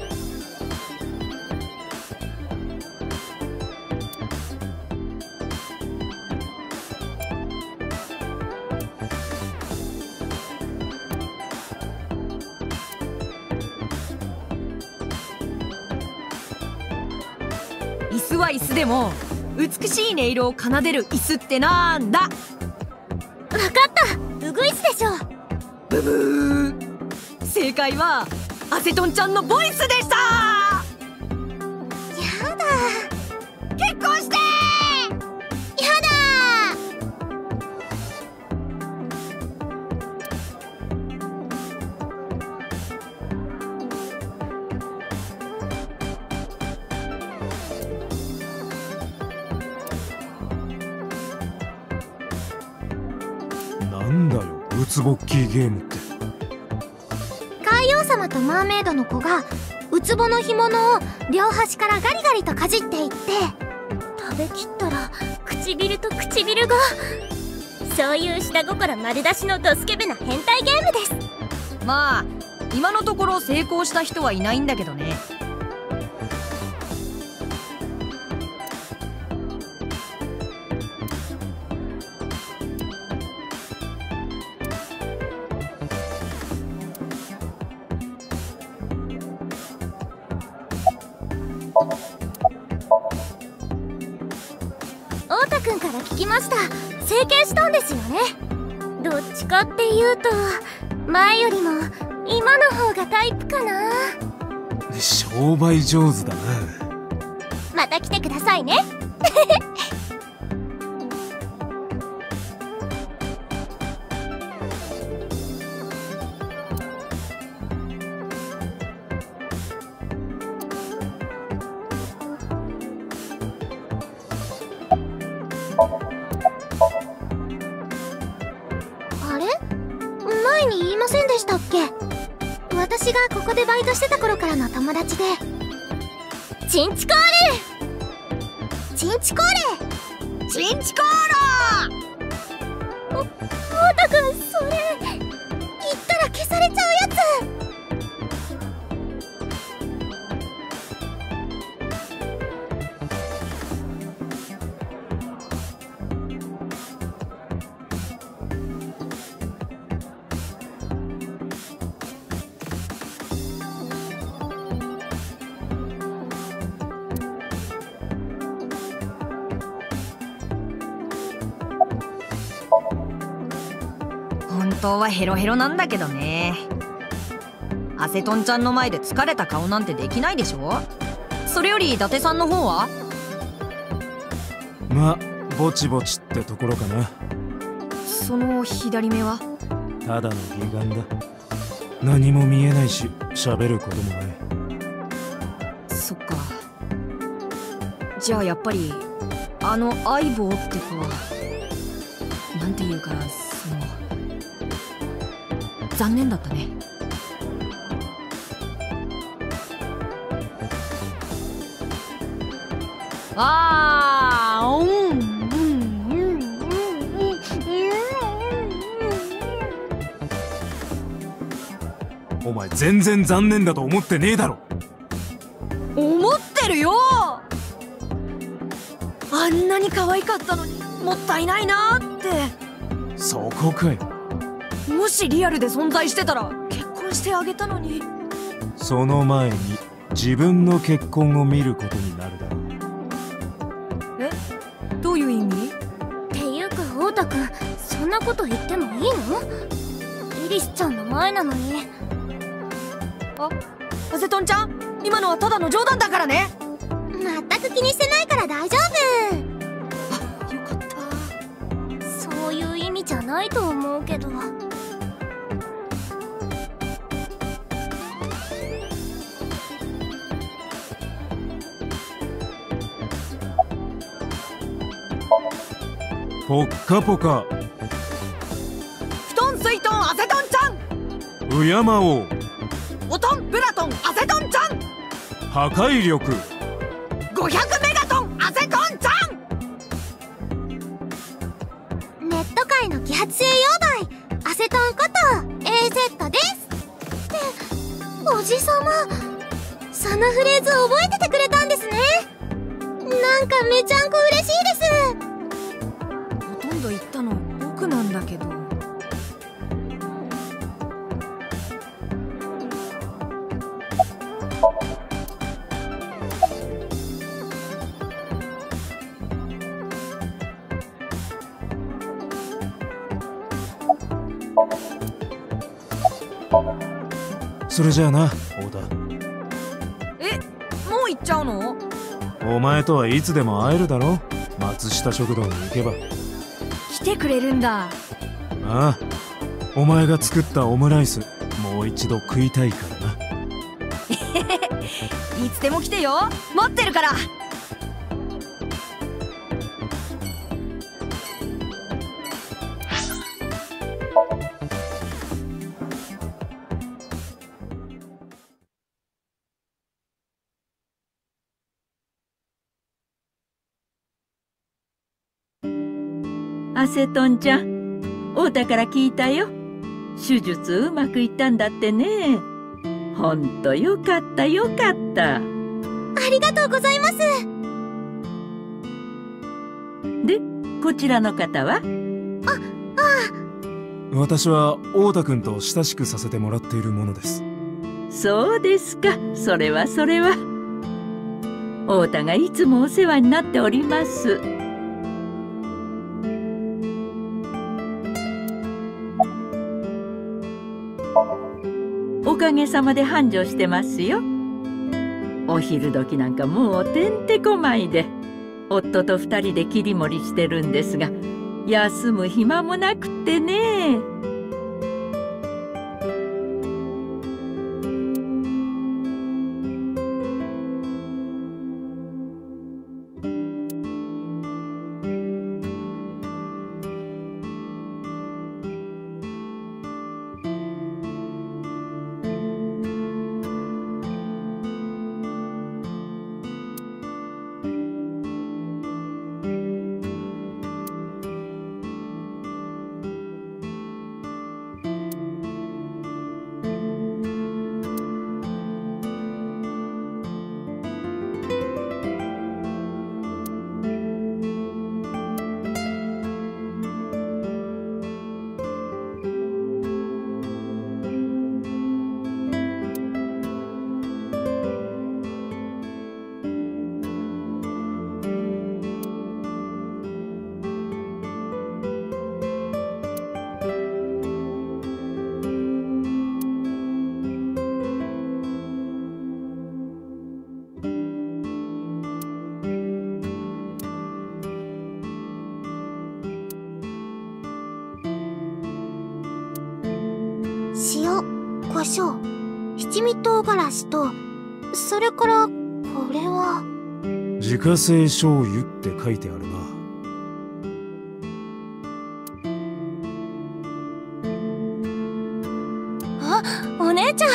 椅子は椅子でも美しい音色を奏でる椅子ってなんだ？ わかった、ウグイスでしょ。 ブブー。正解はアセトンちゃんのボイスでした。 やだ。 結婚してー。やだなんだよウツボッキーゲームって。 海王様とマーメイドの子がウツボの干物を両端からガリガリとかじっていって、食べきったら唇と唇が。そういう下心丸出しのドスケベな変態ゲームです。 まあ今のところ成功した人はいないんだけどね。 太田くんから聞きました。整形したんですよね。どっちかっていうと前よりも今の方がタイプかな。 商売上手だな。 また来てくださいね。あれ？前に言いませんでしたっけ？私がここでバイトしてた頃からの友達で。チンチコーレー！チンチコーレー！ チンチコーロ太田くん、それ言ったら消されちゃうやつ。 本当はヘロヘロなんだけどね。アセトンちゃんの前で疲れた顔なんてできないでしょ。それより伊達さんの方はまあぼちぼちってところかな。 その左目はただの義眼だ。何も見えないし喋ることもない。 そっか。じゃあやっぱりあの相棒って子はなんていうか、残念だったね。 お前全然残念だと思ってねえだろ。 思ってるよ。あんなに可愛かったのにもったいないなって。 そこかよ。 もしリアルで存在してたら結婚してあげたのに。 その前に自分の結婚を見ることになるだろう。 え、どういう意味？ っていうか太田くん、そんなこと言ってもいいの？イリスちゃんの前なのに。 アセトンちゃん、今のはただの冗談だからね。 全く気にしてないから大丈夫。 よかった。 そういう意味じゃないと思うけど。 ポッカポカ。 布団水トンアセトンちゃん。 敬おう。 おとんプラトンアセトンちゃん。 破壊力 500メガトンアセトンちゃん。ネット界の揮発性溶媒アセトンこと AZ です。っておじさま、そのフレーズ覚えててくれたんですね。なんかめちゃんこ嬉しいです。 ほとんど言ったの僕なんだけど。 それじゃあな太田。 え、もう行っちゃうの？ お前とはいつでも会えるだろ。松下食堂に行けば。 来てくれるんだ。 ああ、お前が作ったオムライスもう一度食いたいからな。 いつでも来てよ、待ってるから。 アセトンちゃん、太田から聞いたよ。手術うまくいったんだってね。ほんとよかったよかった。 ありがとうございます。 で、こちらの方は？ 私は太田君と親しくさせてもらっているものです。 そうですか。それはそれは。太田がいつもお世話になっております。おかげさまで繁盛してますよ。お昼時なんかもうてんてこまいで、夫と2人で切り盛りしてるんですが、休む暇もなくってね。 胡椒、七味唐辛子と、それからこれは自家製醤油って書いてあるな。 あ、お姉ちゃん。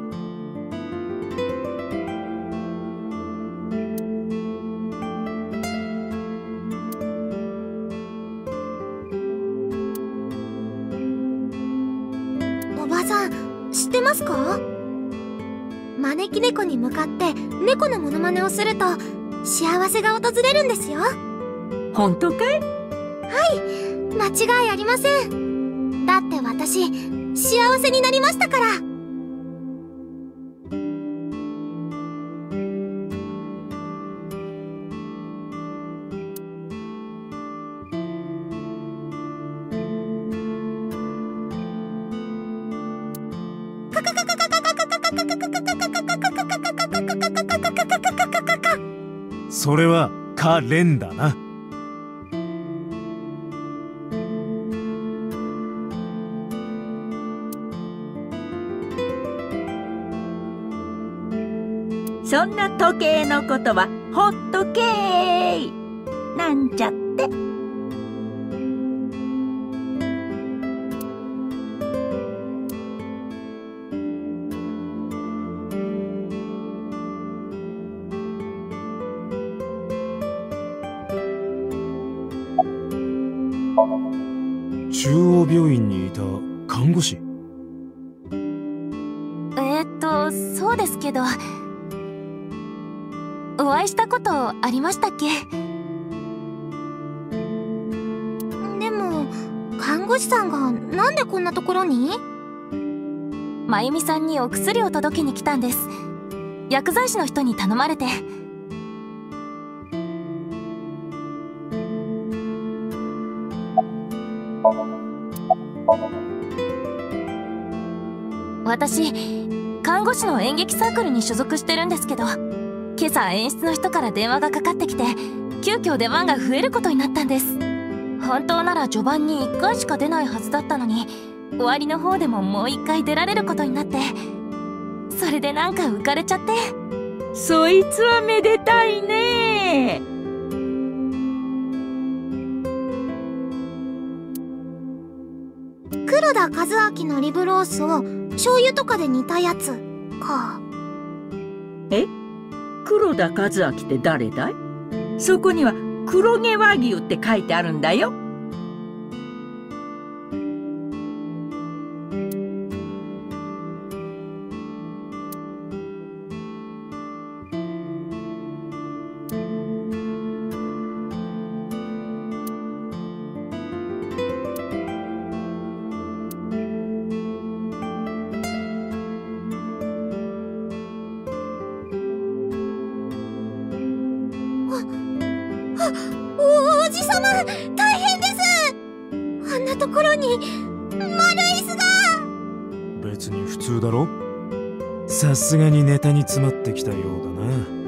おばさん、知ってますか？招き猫に向かって猫のモノマネをすると幸せが訪れるんですよ。 本当かい？ はい、間違いありません。だって私幸せになりましたから。 それはカレンだな。 そんな時計のことはほっとけーなんちゃって。 中央病院にいた看護師？ そうですけど、お会いしたことありましたっけ？でも看護師さんがなんでこんなところに？まゆみさんにお薬を届けに来たんです。薬剤師の人に頼まれて。私、看護師の演劇サークルに所属してるんですけど、今朝演出の人から電話がかかってきて、急遽出番が増えることになったんです。本当なら序盤に1回しか出ないはずだったのに、終わりの方でももう1回出られることになって、それでなんか浮かれちゃって。 そいつはめでたいね。 黒田和明のリブロースを醤油とかで煮たやつか。 え？黒田和明って誰だい？そこには黒毛和牛って書いてあるんだよ。 おじさま、大変です。あんなところに丸い巣が。 別に普通だろ。さすがにネタに詰まってきたようだな。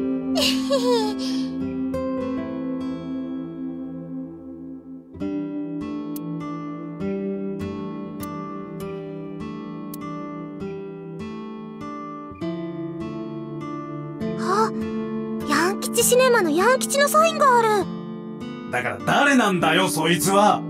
あ、ヤン吉シネマのヤン吉のサインがある。 だから誰なんだよそいつは。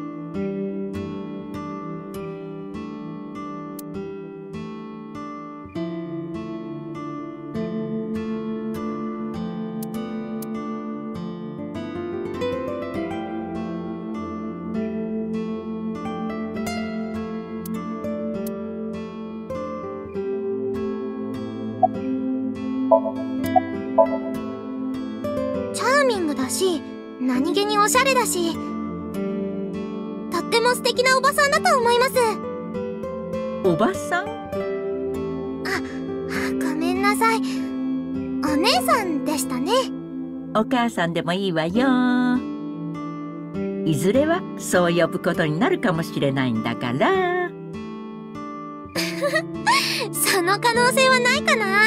チャーミングだし、何気におしゃれだし、とっても素敵なおばさんだと思います。 おばさん？ ごめんなさい。お姉さんでしたね。 お母さんでもいいわよ。いずれはそう呼ぶことになるかもしれないんだから。 その可能性はないかな。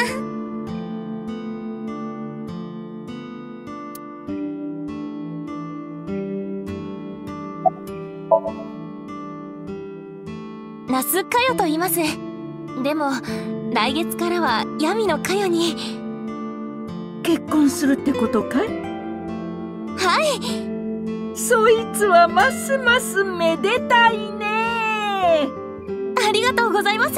那須佳代と言います。 でも来月からは闇のカヨに。 結婚するってことかい？ はい。 そいつはますますめでたいね。 ありがとうございます。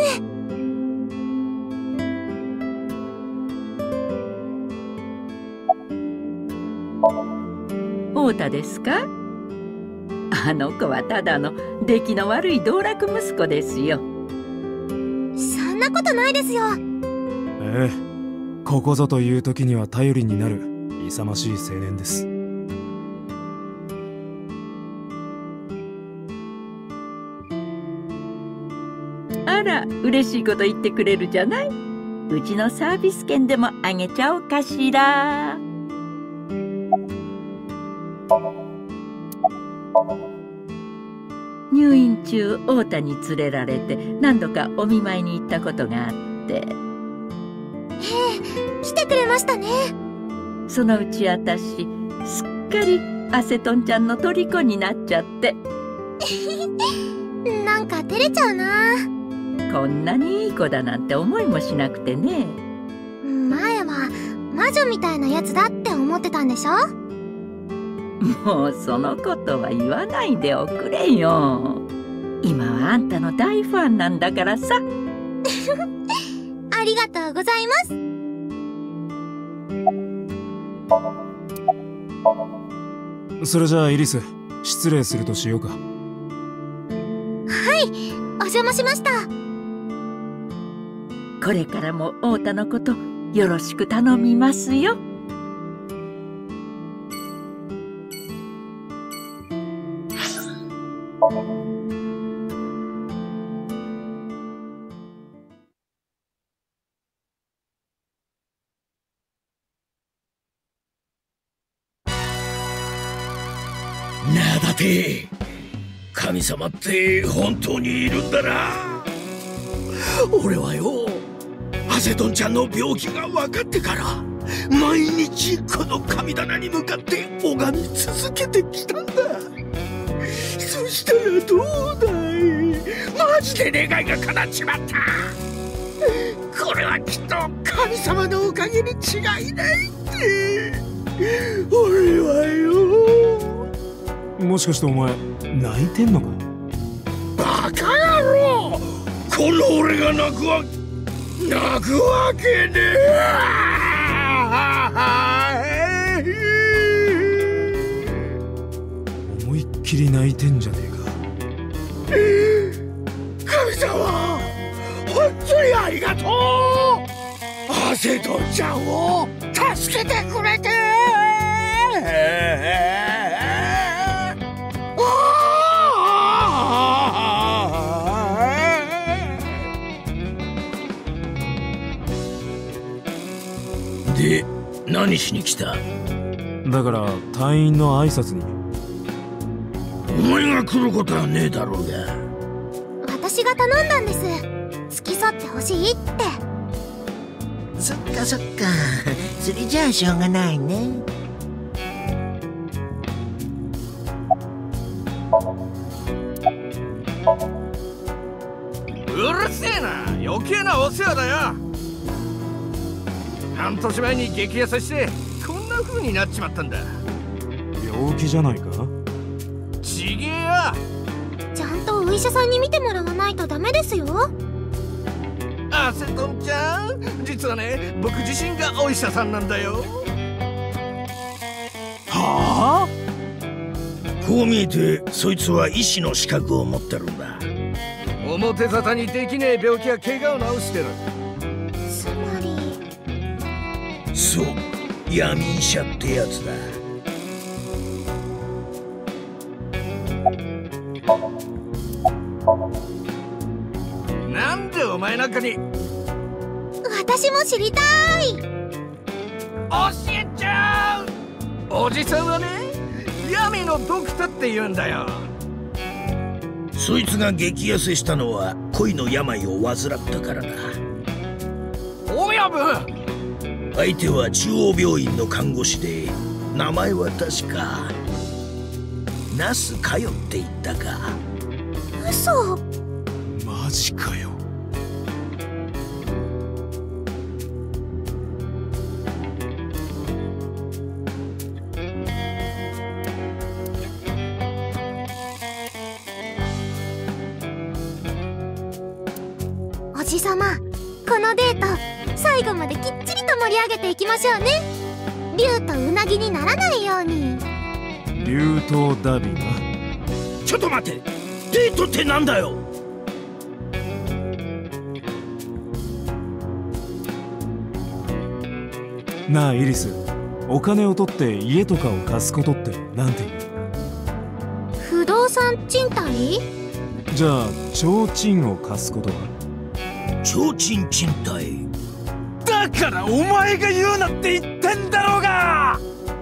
太田ですか？あの子はただの出来の悪い道楽息子ですよ。 そんなことないですよ。 ええ、ここぞという時には頼りになる勇ましい青年です。 あら、嬉しいこと言ってくれるじゃない。うちのサービス券でもあげちゃおうかしら。入院中、太田に連れられて何度かお見舞いに行ったことがあって。 ええ、来てくれましたね。 そのうち私すっかりアセトンちゃんの虜になっちゃってなんか照れちゃうな。 こんなにいい子だなんて思いもしなくてね。 前は魔女みたいなやつだって思ってたんでしょ。 もうそのことは言わないでおくれよ。今はあんたの大ファンなんだからさ。 ありがとうございます。 それじゃあイリス、失礼するとしようか。 はい、お邪魔しました。 これからも太田のことよろしく頼みますよ。 なだて、神様って本当にいるんだな。俺はよ、アセトンちゃんの病気が分かってから毎日この神棚に向かって拝み続けてきたんだ。そしたらどうだい、マジで願いが叶っちまった。これはきっと神様のおかげに違いないって。俺はよ、 もしかしてお前泣いてんのか？ バカ野郎、この俺が泣くわけねえ。思いっきり泣いてんじゃねえか。神様、本当にありがとう。アセトンちゃんを助けてくれて。で、何しに来た？ だから隊員の挨拶に。 お前が来ることはねえだろうが。 私が頼んだんです。付き添ってほしいって。 そっかそっか、それじゃあしょうがないね。 うるせえな、余計なお世話だよ。半年前に激痩せしてこんな風になっちまったんだ。 病気じゃないか？ ちげえよ。 ちゃんとお医者さんに見てもらわないとダメですよ。 アセトンちゃん、実はね、僕自身がお医者さんなんだよ。 はあ？こう見えてそいつは医師の資格を持ってるんだ。 表沙汰にできねえ病気や怪我を治してる。 つまり、 そう、闇医者ってやつだ。 なんでお前なんかに。 私も知りたい。 教えちゃう。おじさんはね、闇のドクターって言うんだよ。 そいつが激痩せしたのは恋の病を患ったからだ。 親分、 相手は中央病院の看護師で、名前は確かナスカヨって言ったか。 嘘。 マジかよ。 様、このデート最後まできっちりと盛り上げていきましょうね。竜とうなぎにならないように。 竜頭ダビな。 ちょっと待って、デートってなんだよ。 なあイリス、お金を取って家とかを貸すことってなんて言う？ 不動産賃貸？ じゃあ提灯を貸すことは？ 提灯賃貸。 だからお前が言うなって言ってんだろうが。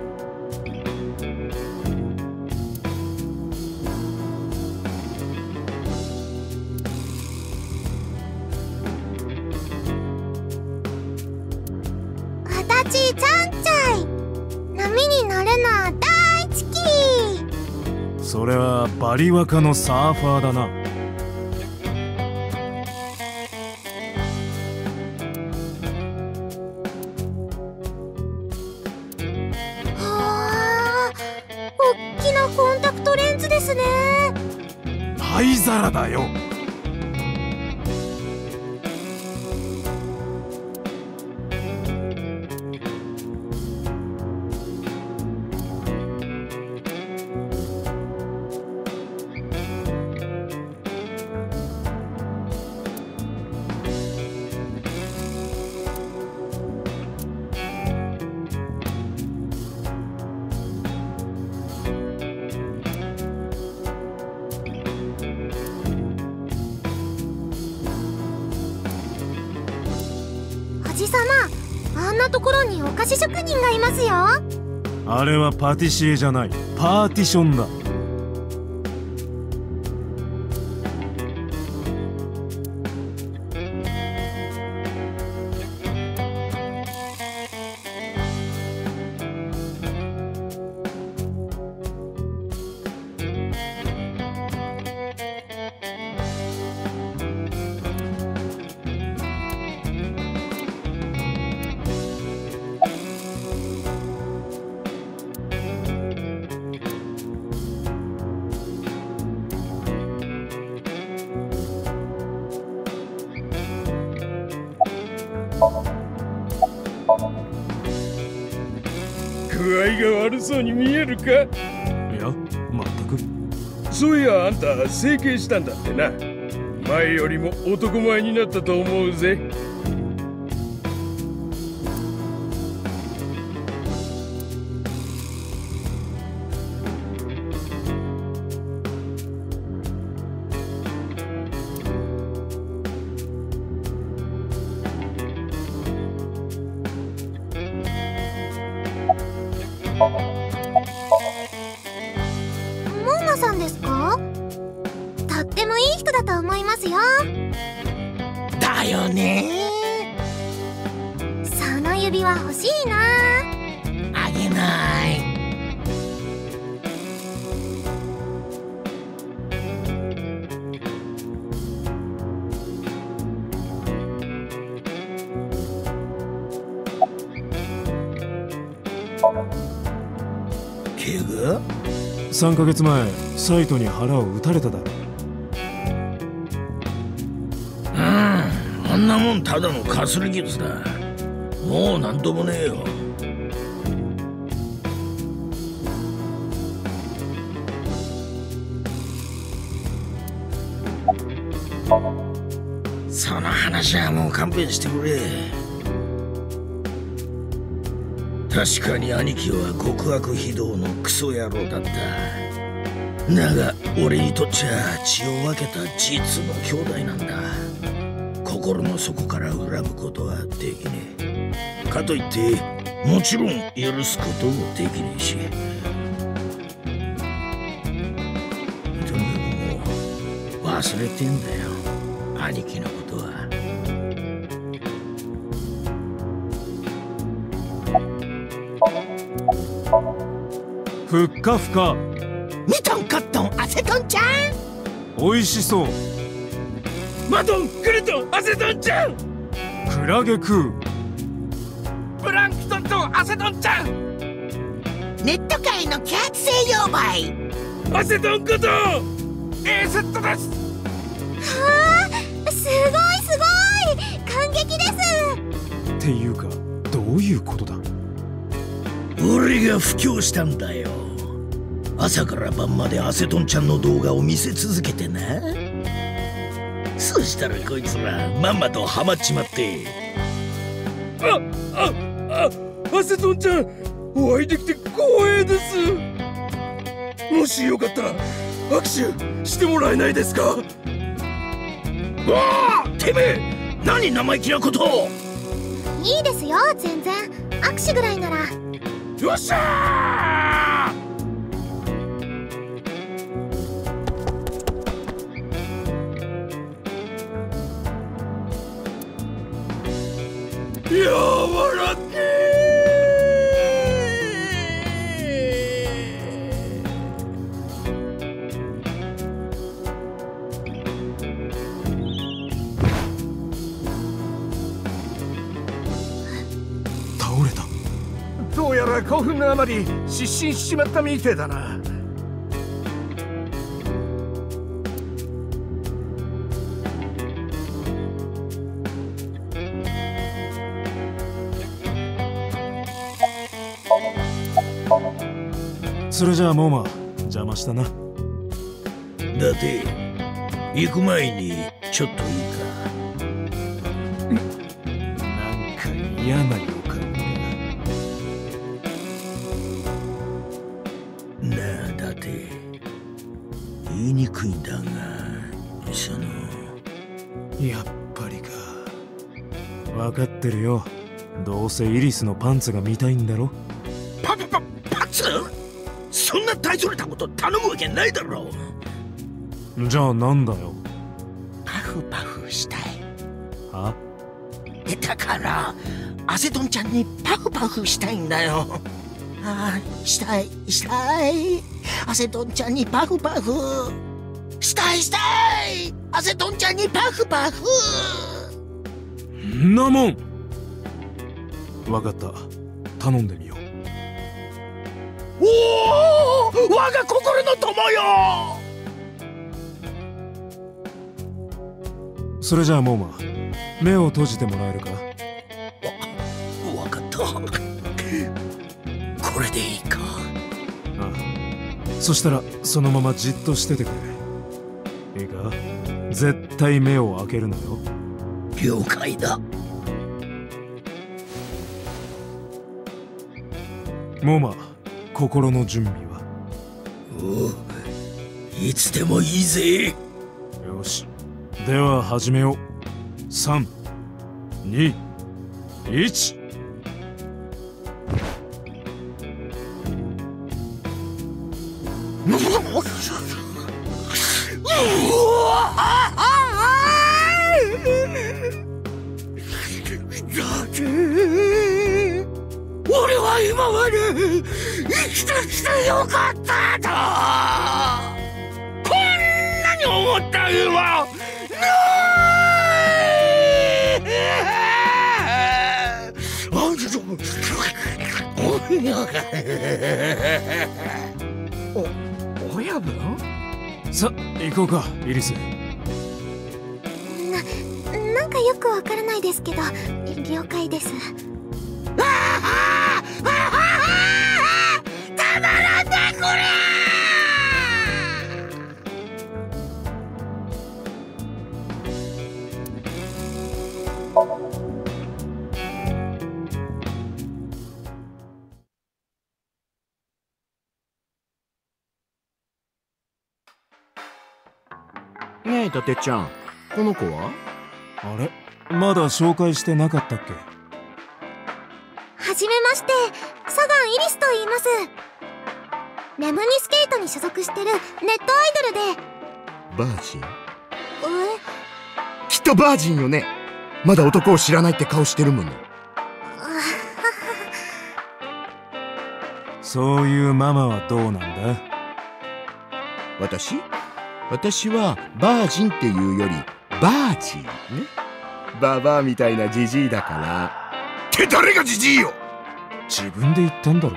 私ちゃんちゃい、波に乗るの大好き。 それはバリ若のサーファーだな。 おっきなコンタクトレンズですね。 灰皿だよ。 おじさま、あんなところにお菓子職人がいますよ。 あれはパティシエじゃない、パーティションだ。 具合が悪そうに見えるか？いや、 全く。 そういや、あんた整形したんだってな。前よりも男前になったと思うぜ。 モンナさんですか？とってもいい人だと思いますよ。 だよね。 その指輪欲しいな。 あげない。怪我 ？3ヶ月前サイトに腹を撃たれただろ。 あんなもんただのかすり傷だ。もうなんともねえよ。その話はもう勘弁してくれ。確かに兄貴は極悪非道のクソ野郎だった。だが俺にとっちゃ血を分けた実の兄弟なんだ。心の底から恨むことはできねえ。かといってもちろん許すこともできねえし。とにかくもう忘れてんだよ、兄貴のことは。 ふっかふか。 ミトンコットンアセトンちゃん、 美味しそう。 マトンクルトンアセトンちゃん、 クラゲ食う。 プランクトンとアセトンちゃん、 ネット界の揮発性溶媒アセトンことAセットです。 はあ、すごいすごい。 撃です。 っていうかどういうことだ？ 俺が布教したんだよ。朝から晩までアセトンちゃんの動画を見せ続けてな。そしたらこいつらまんまとハマっちまって。 アセトンちゃん、お会いできて光栄です。もしよかったら握手してもらえないですか？わあ、てめえ何生意気なことを。 いいですよ、全然。握手ぐらいなら。 よっしゃー！やわらけ倒れた。 どうやら興奮のあまり失神しちまったみてえだな。 それじゃあモーマ邪魔したな。 だって行く前にちょっといいか。 なんか嫌な予感だ。なあだって言いにくいんだが、 やっぱりか。分かってるよ。どうせイリスのパンツが見たいんだろ。 パンツ？そんな大それたこと頼むわけないだろう。 じゃあなんだよ。 パフパフしたい。 は？ だからアセトンちゃんにパフパフしたいんだよ。したい。アセトンちゃんにパフパフしたい。アセトンちゃんにパフパフ。 んなもん。分かった、頼んでみよう。 おお、我が心の友よ。 それじゃあモーマ、目を閉じてもらえるか？ 分かった。これでいいか？ ああ、そしたらそのままじっとしててくれ。いいか？絶対目を開けるなよ。 了解だ。 モーマ、心の準備は？ おう、いつでもいいぜ。 よし、では始めよう。3、2、1。 俺は今まで生きてきてよかったとこんなに思った今親分？ さ、行こうか、イリス。 なんかよくわからないですけど、了解です。 たまらんだこれ！ ねえ伊達ちゃん、この子は？ あれ、まだ紹介してなかったっけ？ はじめまして、サガンイリスと言います。レムニスケートに所属してるネットアイドルで。 バージン？きっとバージンよね。まだ男を知らないって顔してるもんね。 そういうママはどうなんだ？ 私はバージンっていうよりバージンね。ババアみたいなジジイだから。 って誰がジジイよ！ 自分で言ったんだろ。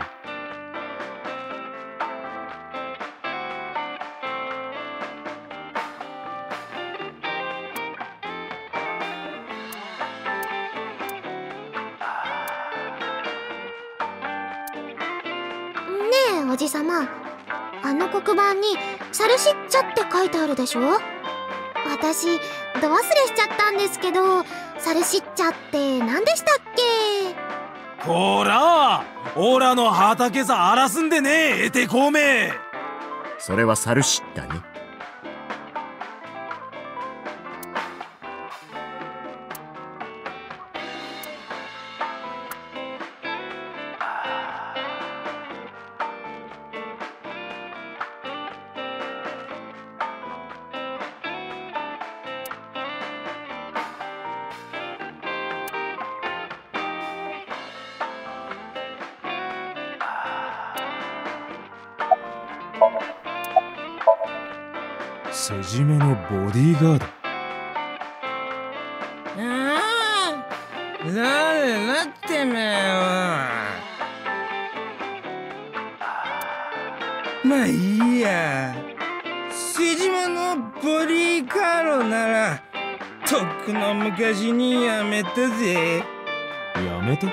王子様、あの黒板にサルシッチャって書いてあるでしょ。私ど忘れしちゃったんですけど、サルシッチャって何でしたっけ？ こらオラの畑さ荒らすんでねえ、エテコーメ。 それはサルシッタね。 セジメのボディーガード。 誰だってめえは。まあいいや。瀬島のボディーガードならとっくの昔にやめたぜ。 やめた？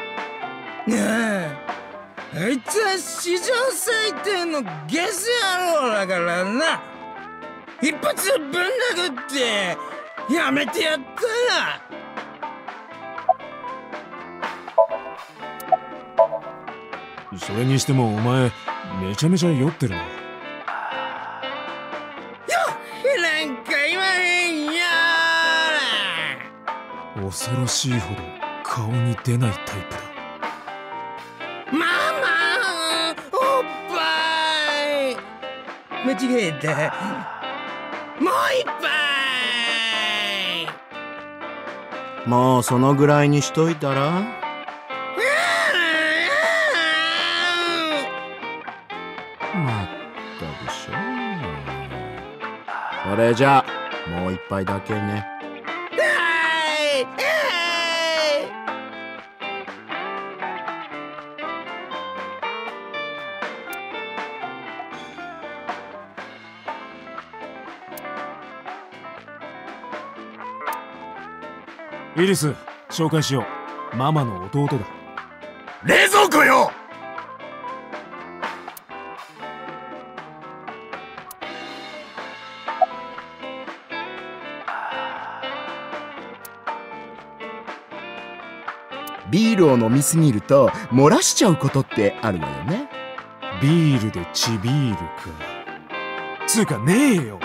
あいつは史上最低のゲス野郎だからな。一発ぶん殴ってやめてやったら。 それにしてもお前めちゃめちゃ酔ってるな。 なんか言わへんやー。恐ろしいほど顔に出ないタイプだ。 ママおっぱい間違えた。もう一杯。 もうそのぐらいにしといたら。まったでしょ。それじゃあもう一杯だけね。 イリス、紹介しよう。ママの弟だ。 冷蔵庫よ。 ビールを飲みすぎると漏らしちゃうことってあるわよね。 ビールでチビールか。つうかねえよ。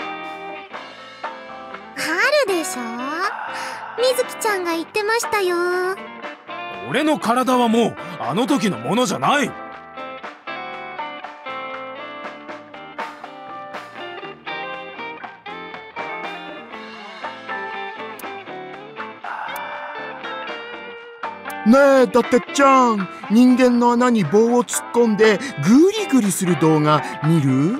あるでしょ。みずきちゃんが言ってましたよ。 俺の体はもうあの時のものじゃない。 ねえ、伊達ちゃん、人間の穴に棒を突っ込んでグリグリする動画見る？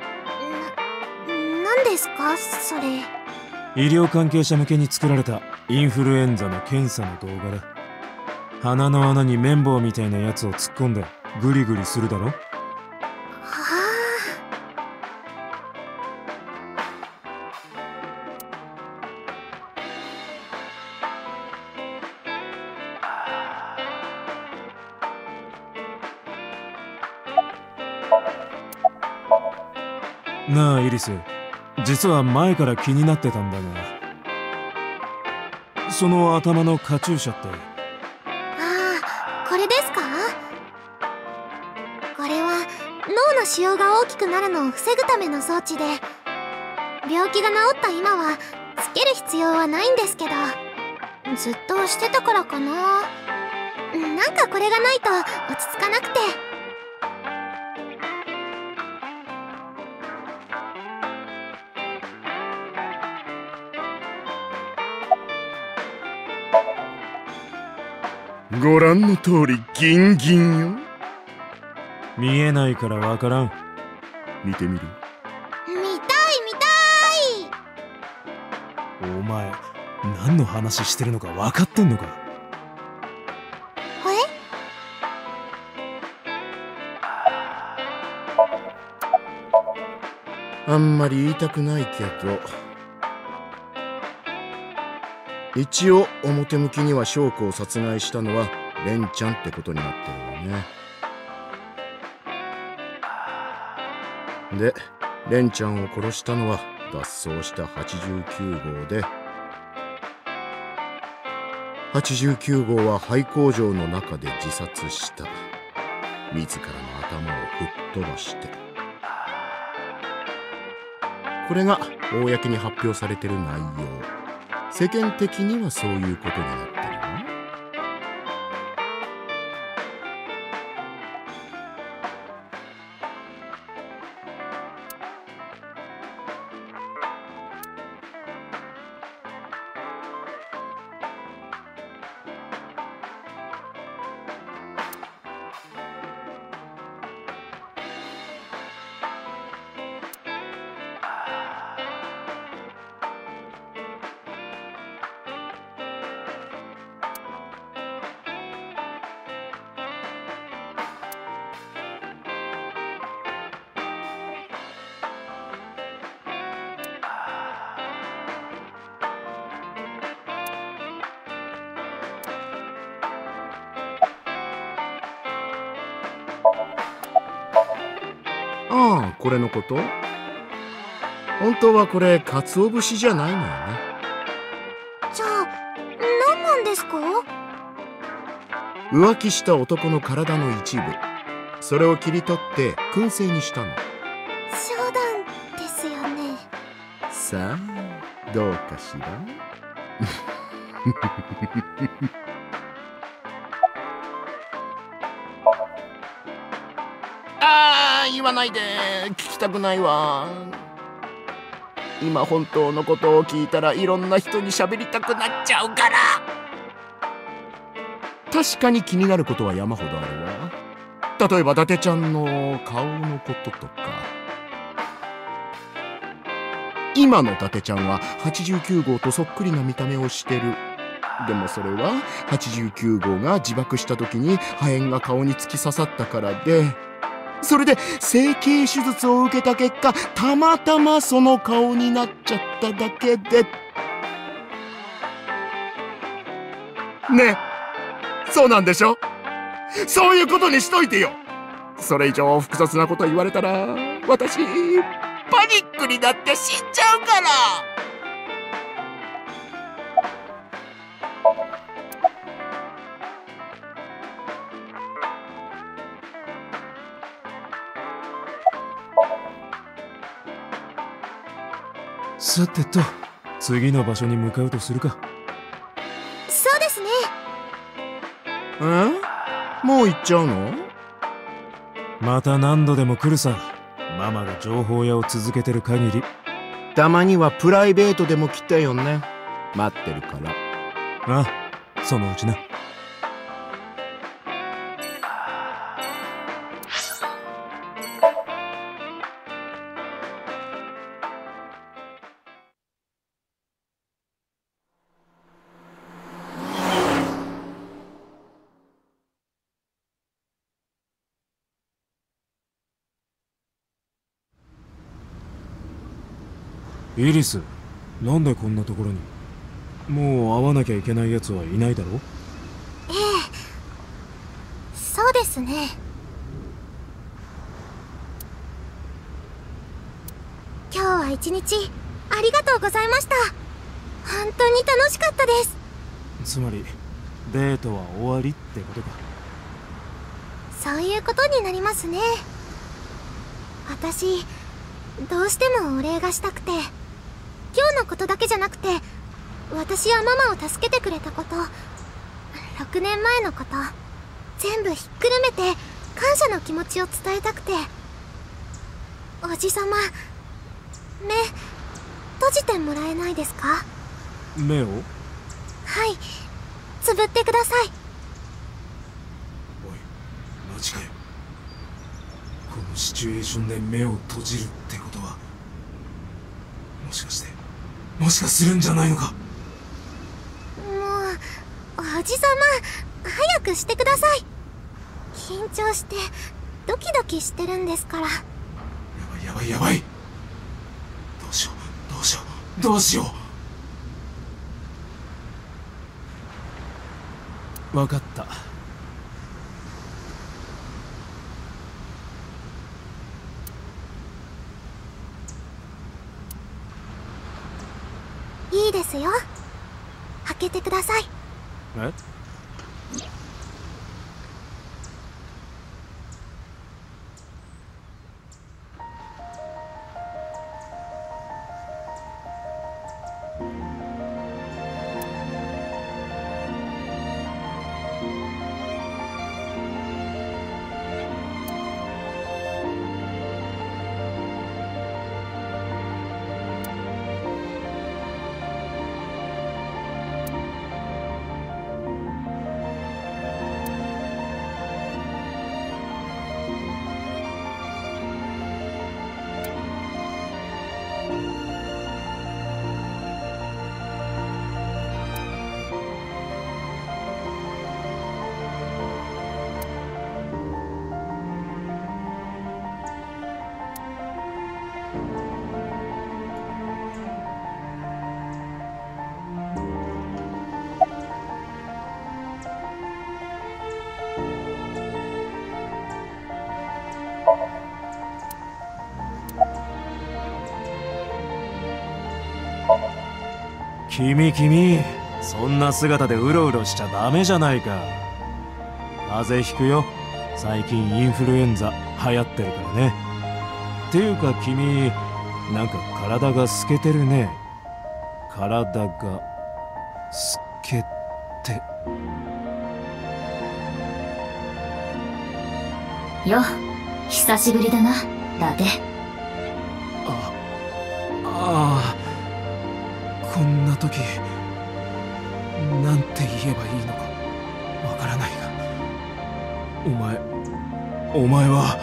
何ですかそれ？ 医療関係者向けに作られたインフルエンザの検査の動画だ。鼻の穴に綿棒みたいなやつを突っ込んでグリグリするだろ。なあイリス、実は前から気になってたんだが、その頭のカチューシャって。 これですか？これは脳の腫瘍が大きくなるのを防ぐための装置で、病気が治った今はつける必要はないんですけど、ずっとしてたからかな。なんかこれがないと落ち着かなくて。 ご覧の通りギンギンよ。 見えないからわからん。 見てみる？ 見たい見たい。 お前何の話してるのか分かってんのか？ あんまり言いたくないけど、一応表向きには翔子を殺害したのはレンちゃんってことになってるわね。 でレンちゃんを殺したのは脱走した89号で、89号は廃工場の中で自殺した。自らの頭を吹っ飛ばして。これが公に発表されてる内容。世間的にはそういうことになってるな。ああ、これのこと？本当はこれ鰹節じゃないのよね。 じゃあ何なんですか？ 浮気した男の体の一部、それを切り取って燻製にしたの。 冗談ですよね。 さあどうかしら。言わないで、聞きたくないわ。今本当のことを聞いたらいろんな人に喋りたくなっちゃうから。確かに気になることは山ほどあるわ。例えば伊達ちゃんの顔のこととか。今の伊達ちゃんは89号とそっくりな見た目をしてる。でもそれは89号が自爆した時に破片が顔に突き刺さったからで、それで整形手術を受けた結果、たまたまその顔になっちゃっただけで。ねえ、そうなんでしょ？そういうことにしといてよ。それ以上複雑なこと言われたら、私パニックになって死んじゃうから。 さてと、次の場所に向かうとするか。 そうですね。 もう行っちゃうの？ また何度でも来るさ。ママが情報屋を続けてる限り。 たまにはプライベートでも来てよね。待ってるから。 ああ、そのうちな。イリス、なんでこんなところに？もう会わなきゃいけないやつはいないだろ？ ええ、そうですね。今日は一日ありがとうございました。本当に楽しかったです。 つまりデートは終わりってことか。 そういうことになりますね。私どうしてもお礼がしたくて、今日のことだけじゃなくて、私やママを助けてくれたこと、6年前のこと、全部ひっくるめて感謝の気持ちを伝えたくて。おじさま、目閉じてもらえないですか？ 目を？ はい、つぶってください。 おい、マジかよ。このシチュエーションで目を閉じるってことは、もしかするんじゃないのか？ もうおじさま、早くしてください。緊張してドキドキしてるんですから。 やばい。どうしよう。わかった。 いいですよ。開けてください。 え？君、そんな姿でうろうろしちゃダメじゃないか。風邪ひくよ。最近インフルエンザ流行ってるからね。っていうか君、なんか体が透けてるね。体が透けて。 よ、久しぶりだな、ラテ。 ああ、こんな時なんて言えばいいのかわからないが、お前は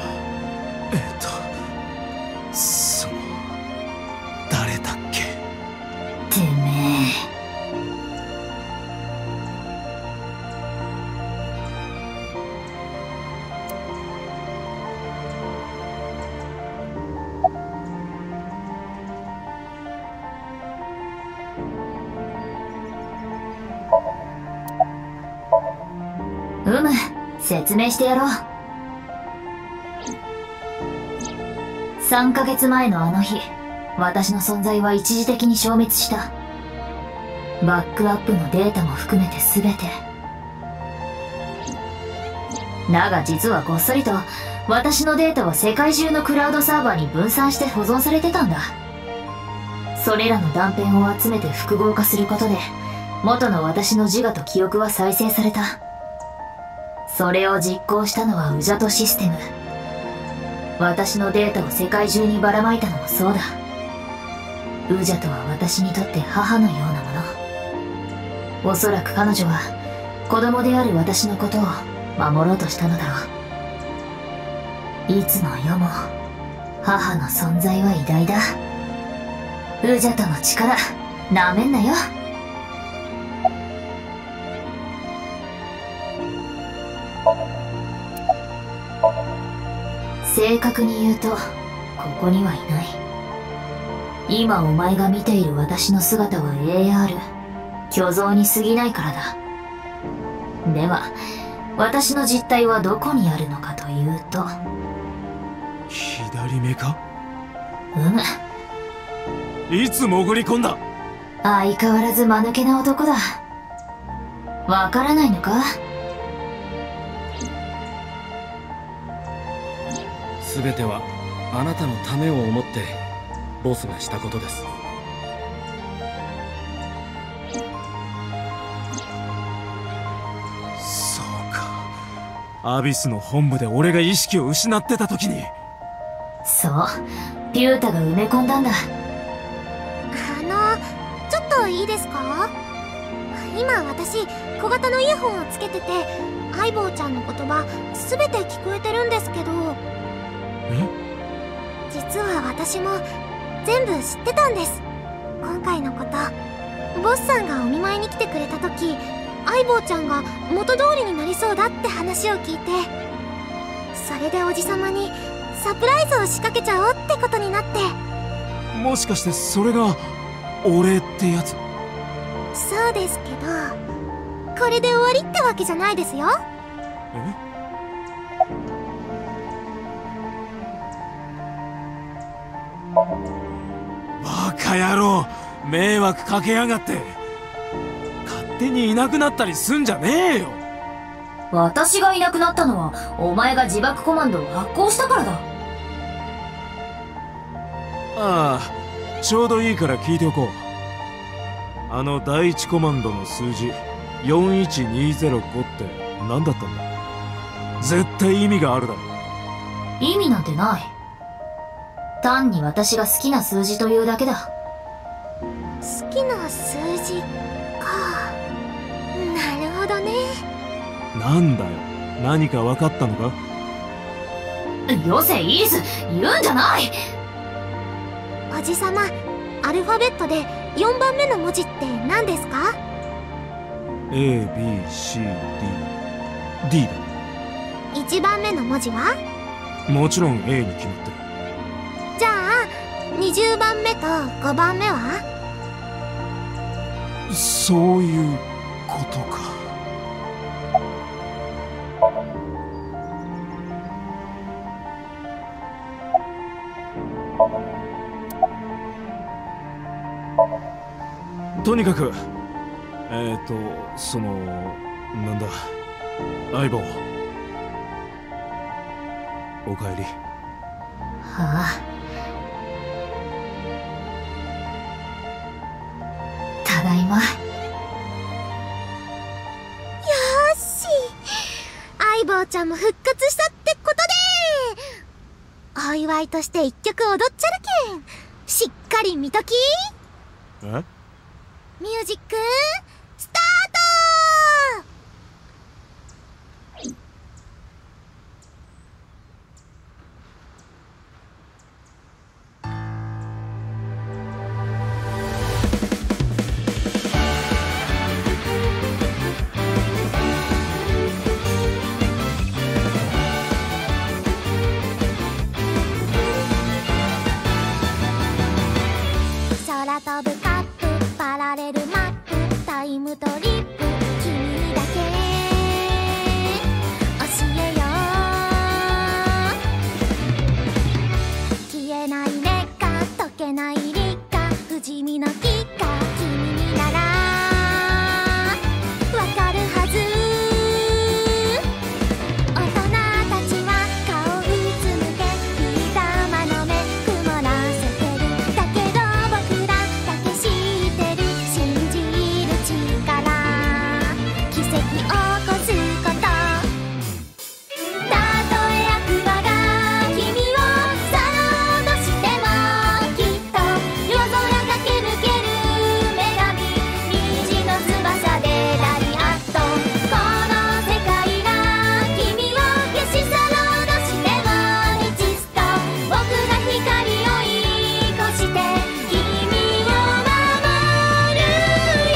誰だっけ？ てめ説明してやろう。3ヶ月前のあの日、私の存在は一時的に消滅した。バックアップのデータも含めて全て。だが実はこっそりと私のデータは世界中のクラウドサーバーに分散して保存されてたんだ。それらの断片を集めて複合化することで元の私の自我と記憶は再生された。それを実行したのはウジャトシステム。私のデータを世界中にばらまいたのもそうだ。ウジャトは私にとって母のようなもの。おそらく彼女は子供である私のことを守ろうとしたのだろう。いつの世も母の存在は偉大だ。ウジャトの力なめんなよ。正確に言うとここにはいない。今お前が見ている私の姿は AR 虚像に過ぎないからだ。では私の実態はどこにあるのかというと、 左目か？ いつ潜り込んだ？ 相変わらず間抜けな男だ。わからないのか？ 全てはあなたのためを思ってボスがしたことです。 そうか、アビスの本部で俺が意識を失ってた時に。 そう、ピュータが埋め込んだんだ。 ちょっといいですか？今私小型のイヤホンをつけてて相棒ちゃんの言葉全て聞こえてるんですけど、実は私も全部知ってたんです。今回のこと、ボスさんがお見舞いに来てくれた時、相棒ちゃんが元通りになりそうだって話を聞いて、それでおじさまにサプライズを仕掛けちゃおうってことになって。 もしかしてそれが俺ってやつ？ そうですけど、これで終わりってわけじゃないですよ。 バカ野郎、 迷惑かけやがって。勝手にいなくなったりすんじゃねえよ。 私がいなくなったのはお前が自爆コマンドを発行したからだ。 ああ、ちょうどいいから聞いておこう。あの第一コマンドの数字41205って何だったんだ。絶対意味があるだろ。 意味なんてない。単に私が好きな数字というだけだ。 好きな数字か。なるほどね。 なんだよ、何か分かったのか。 よせイリス、言うんじゃない。 おじさま、アルファベットで4番目の文字って何ですか？ ABCD だ。 1番目の文字は？ もちろん A に決まってる。 じゃあ20番目と5番目は？ そういうことか。とにかくなんだ、相棒、おかえり。 はあ、ただいま。よし、相棒ちゃんも復活したってことで、お祝いとして一曲踊っちゃるけん、しっかり見とき。 え？ ミュージックスタート。空飛ぶカップ、パラレルマップ、タイムトリップ、君にだけ教えよう。消えない劣化、溶けない立花、不死身の木か、君にならわかるはず。大人たちは顔うつむけ、ビー玉の目曇らせてる。だけど僕らだけ知ってる、信じる力、奇跡を起こすこと。たとえ悪魔が君を去ろうとしても、きっと夜空駆け抜ける女神、虹の翼でラリアット。この世界が君を消し去ろうとしても、日スと僕が光を追い越して君を守るよ。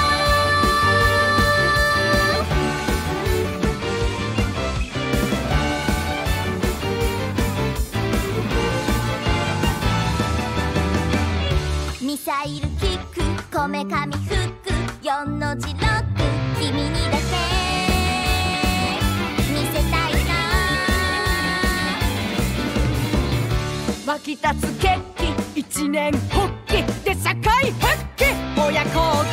ミサイルキック、こめかみフック、4の字ロック、君にだけ見せたいな。 湧き立つ決起、一年発起で社会復帰、親孝行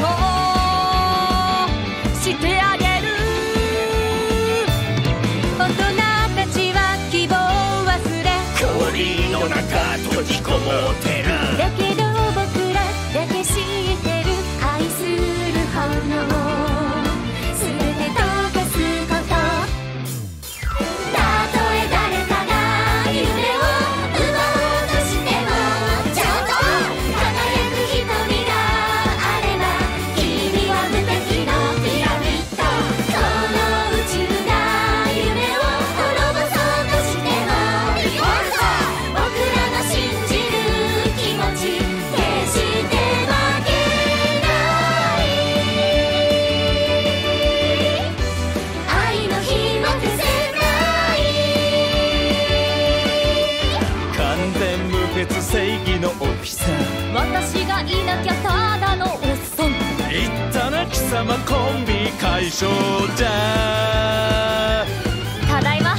してあげる。大人たちは希望を忘れ、 氷の中閉じこもってる。 だけど僕らだけ知ってる、愛する炎すべて溶かすこと。たとえ誰かが夢を奪おうとしても、ちゃんと輝く瞳があれば、君は無敵のピラミッド。この宇宙が夢を滅ぼそうとしても、僕らの信じる気持ち、決して負けない。愛の火は消せない。 完全無欠正義のオフィサー、 私がいなきゃただのおっさん。 言ったな貴様、コンビ解消じゃ。 ただいま。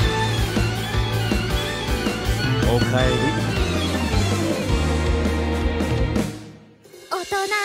おかえり。 大人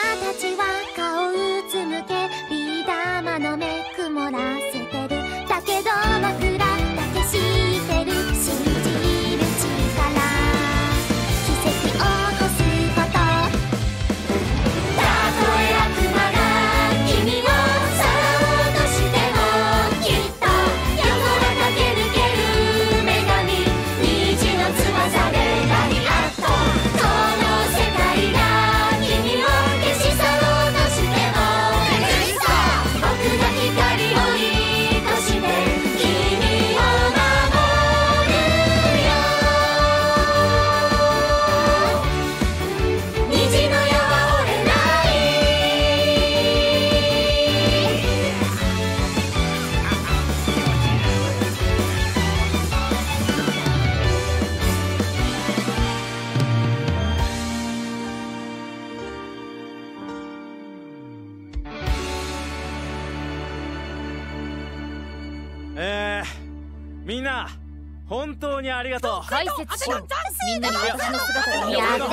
本当にありがとう。 解説しろ。みんなに私の姿が見える。 やって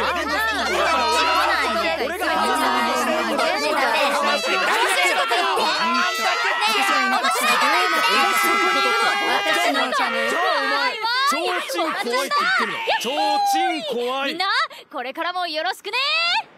私のチャンネル。 ちょうちん怖いって言ってるの。ちょうちん怖い。 みんなこれからもよろしくね。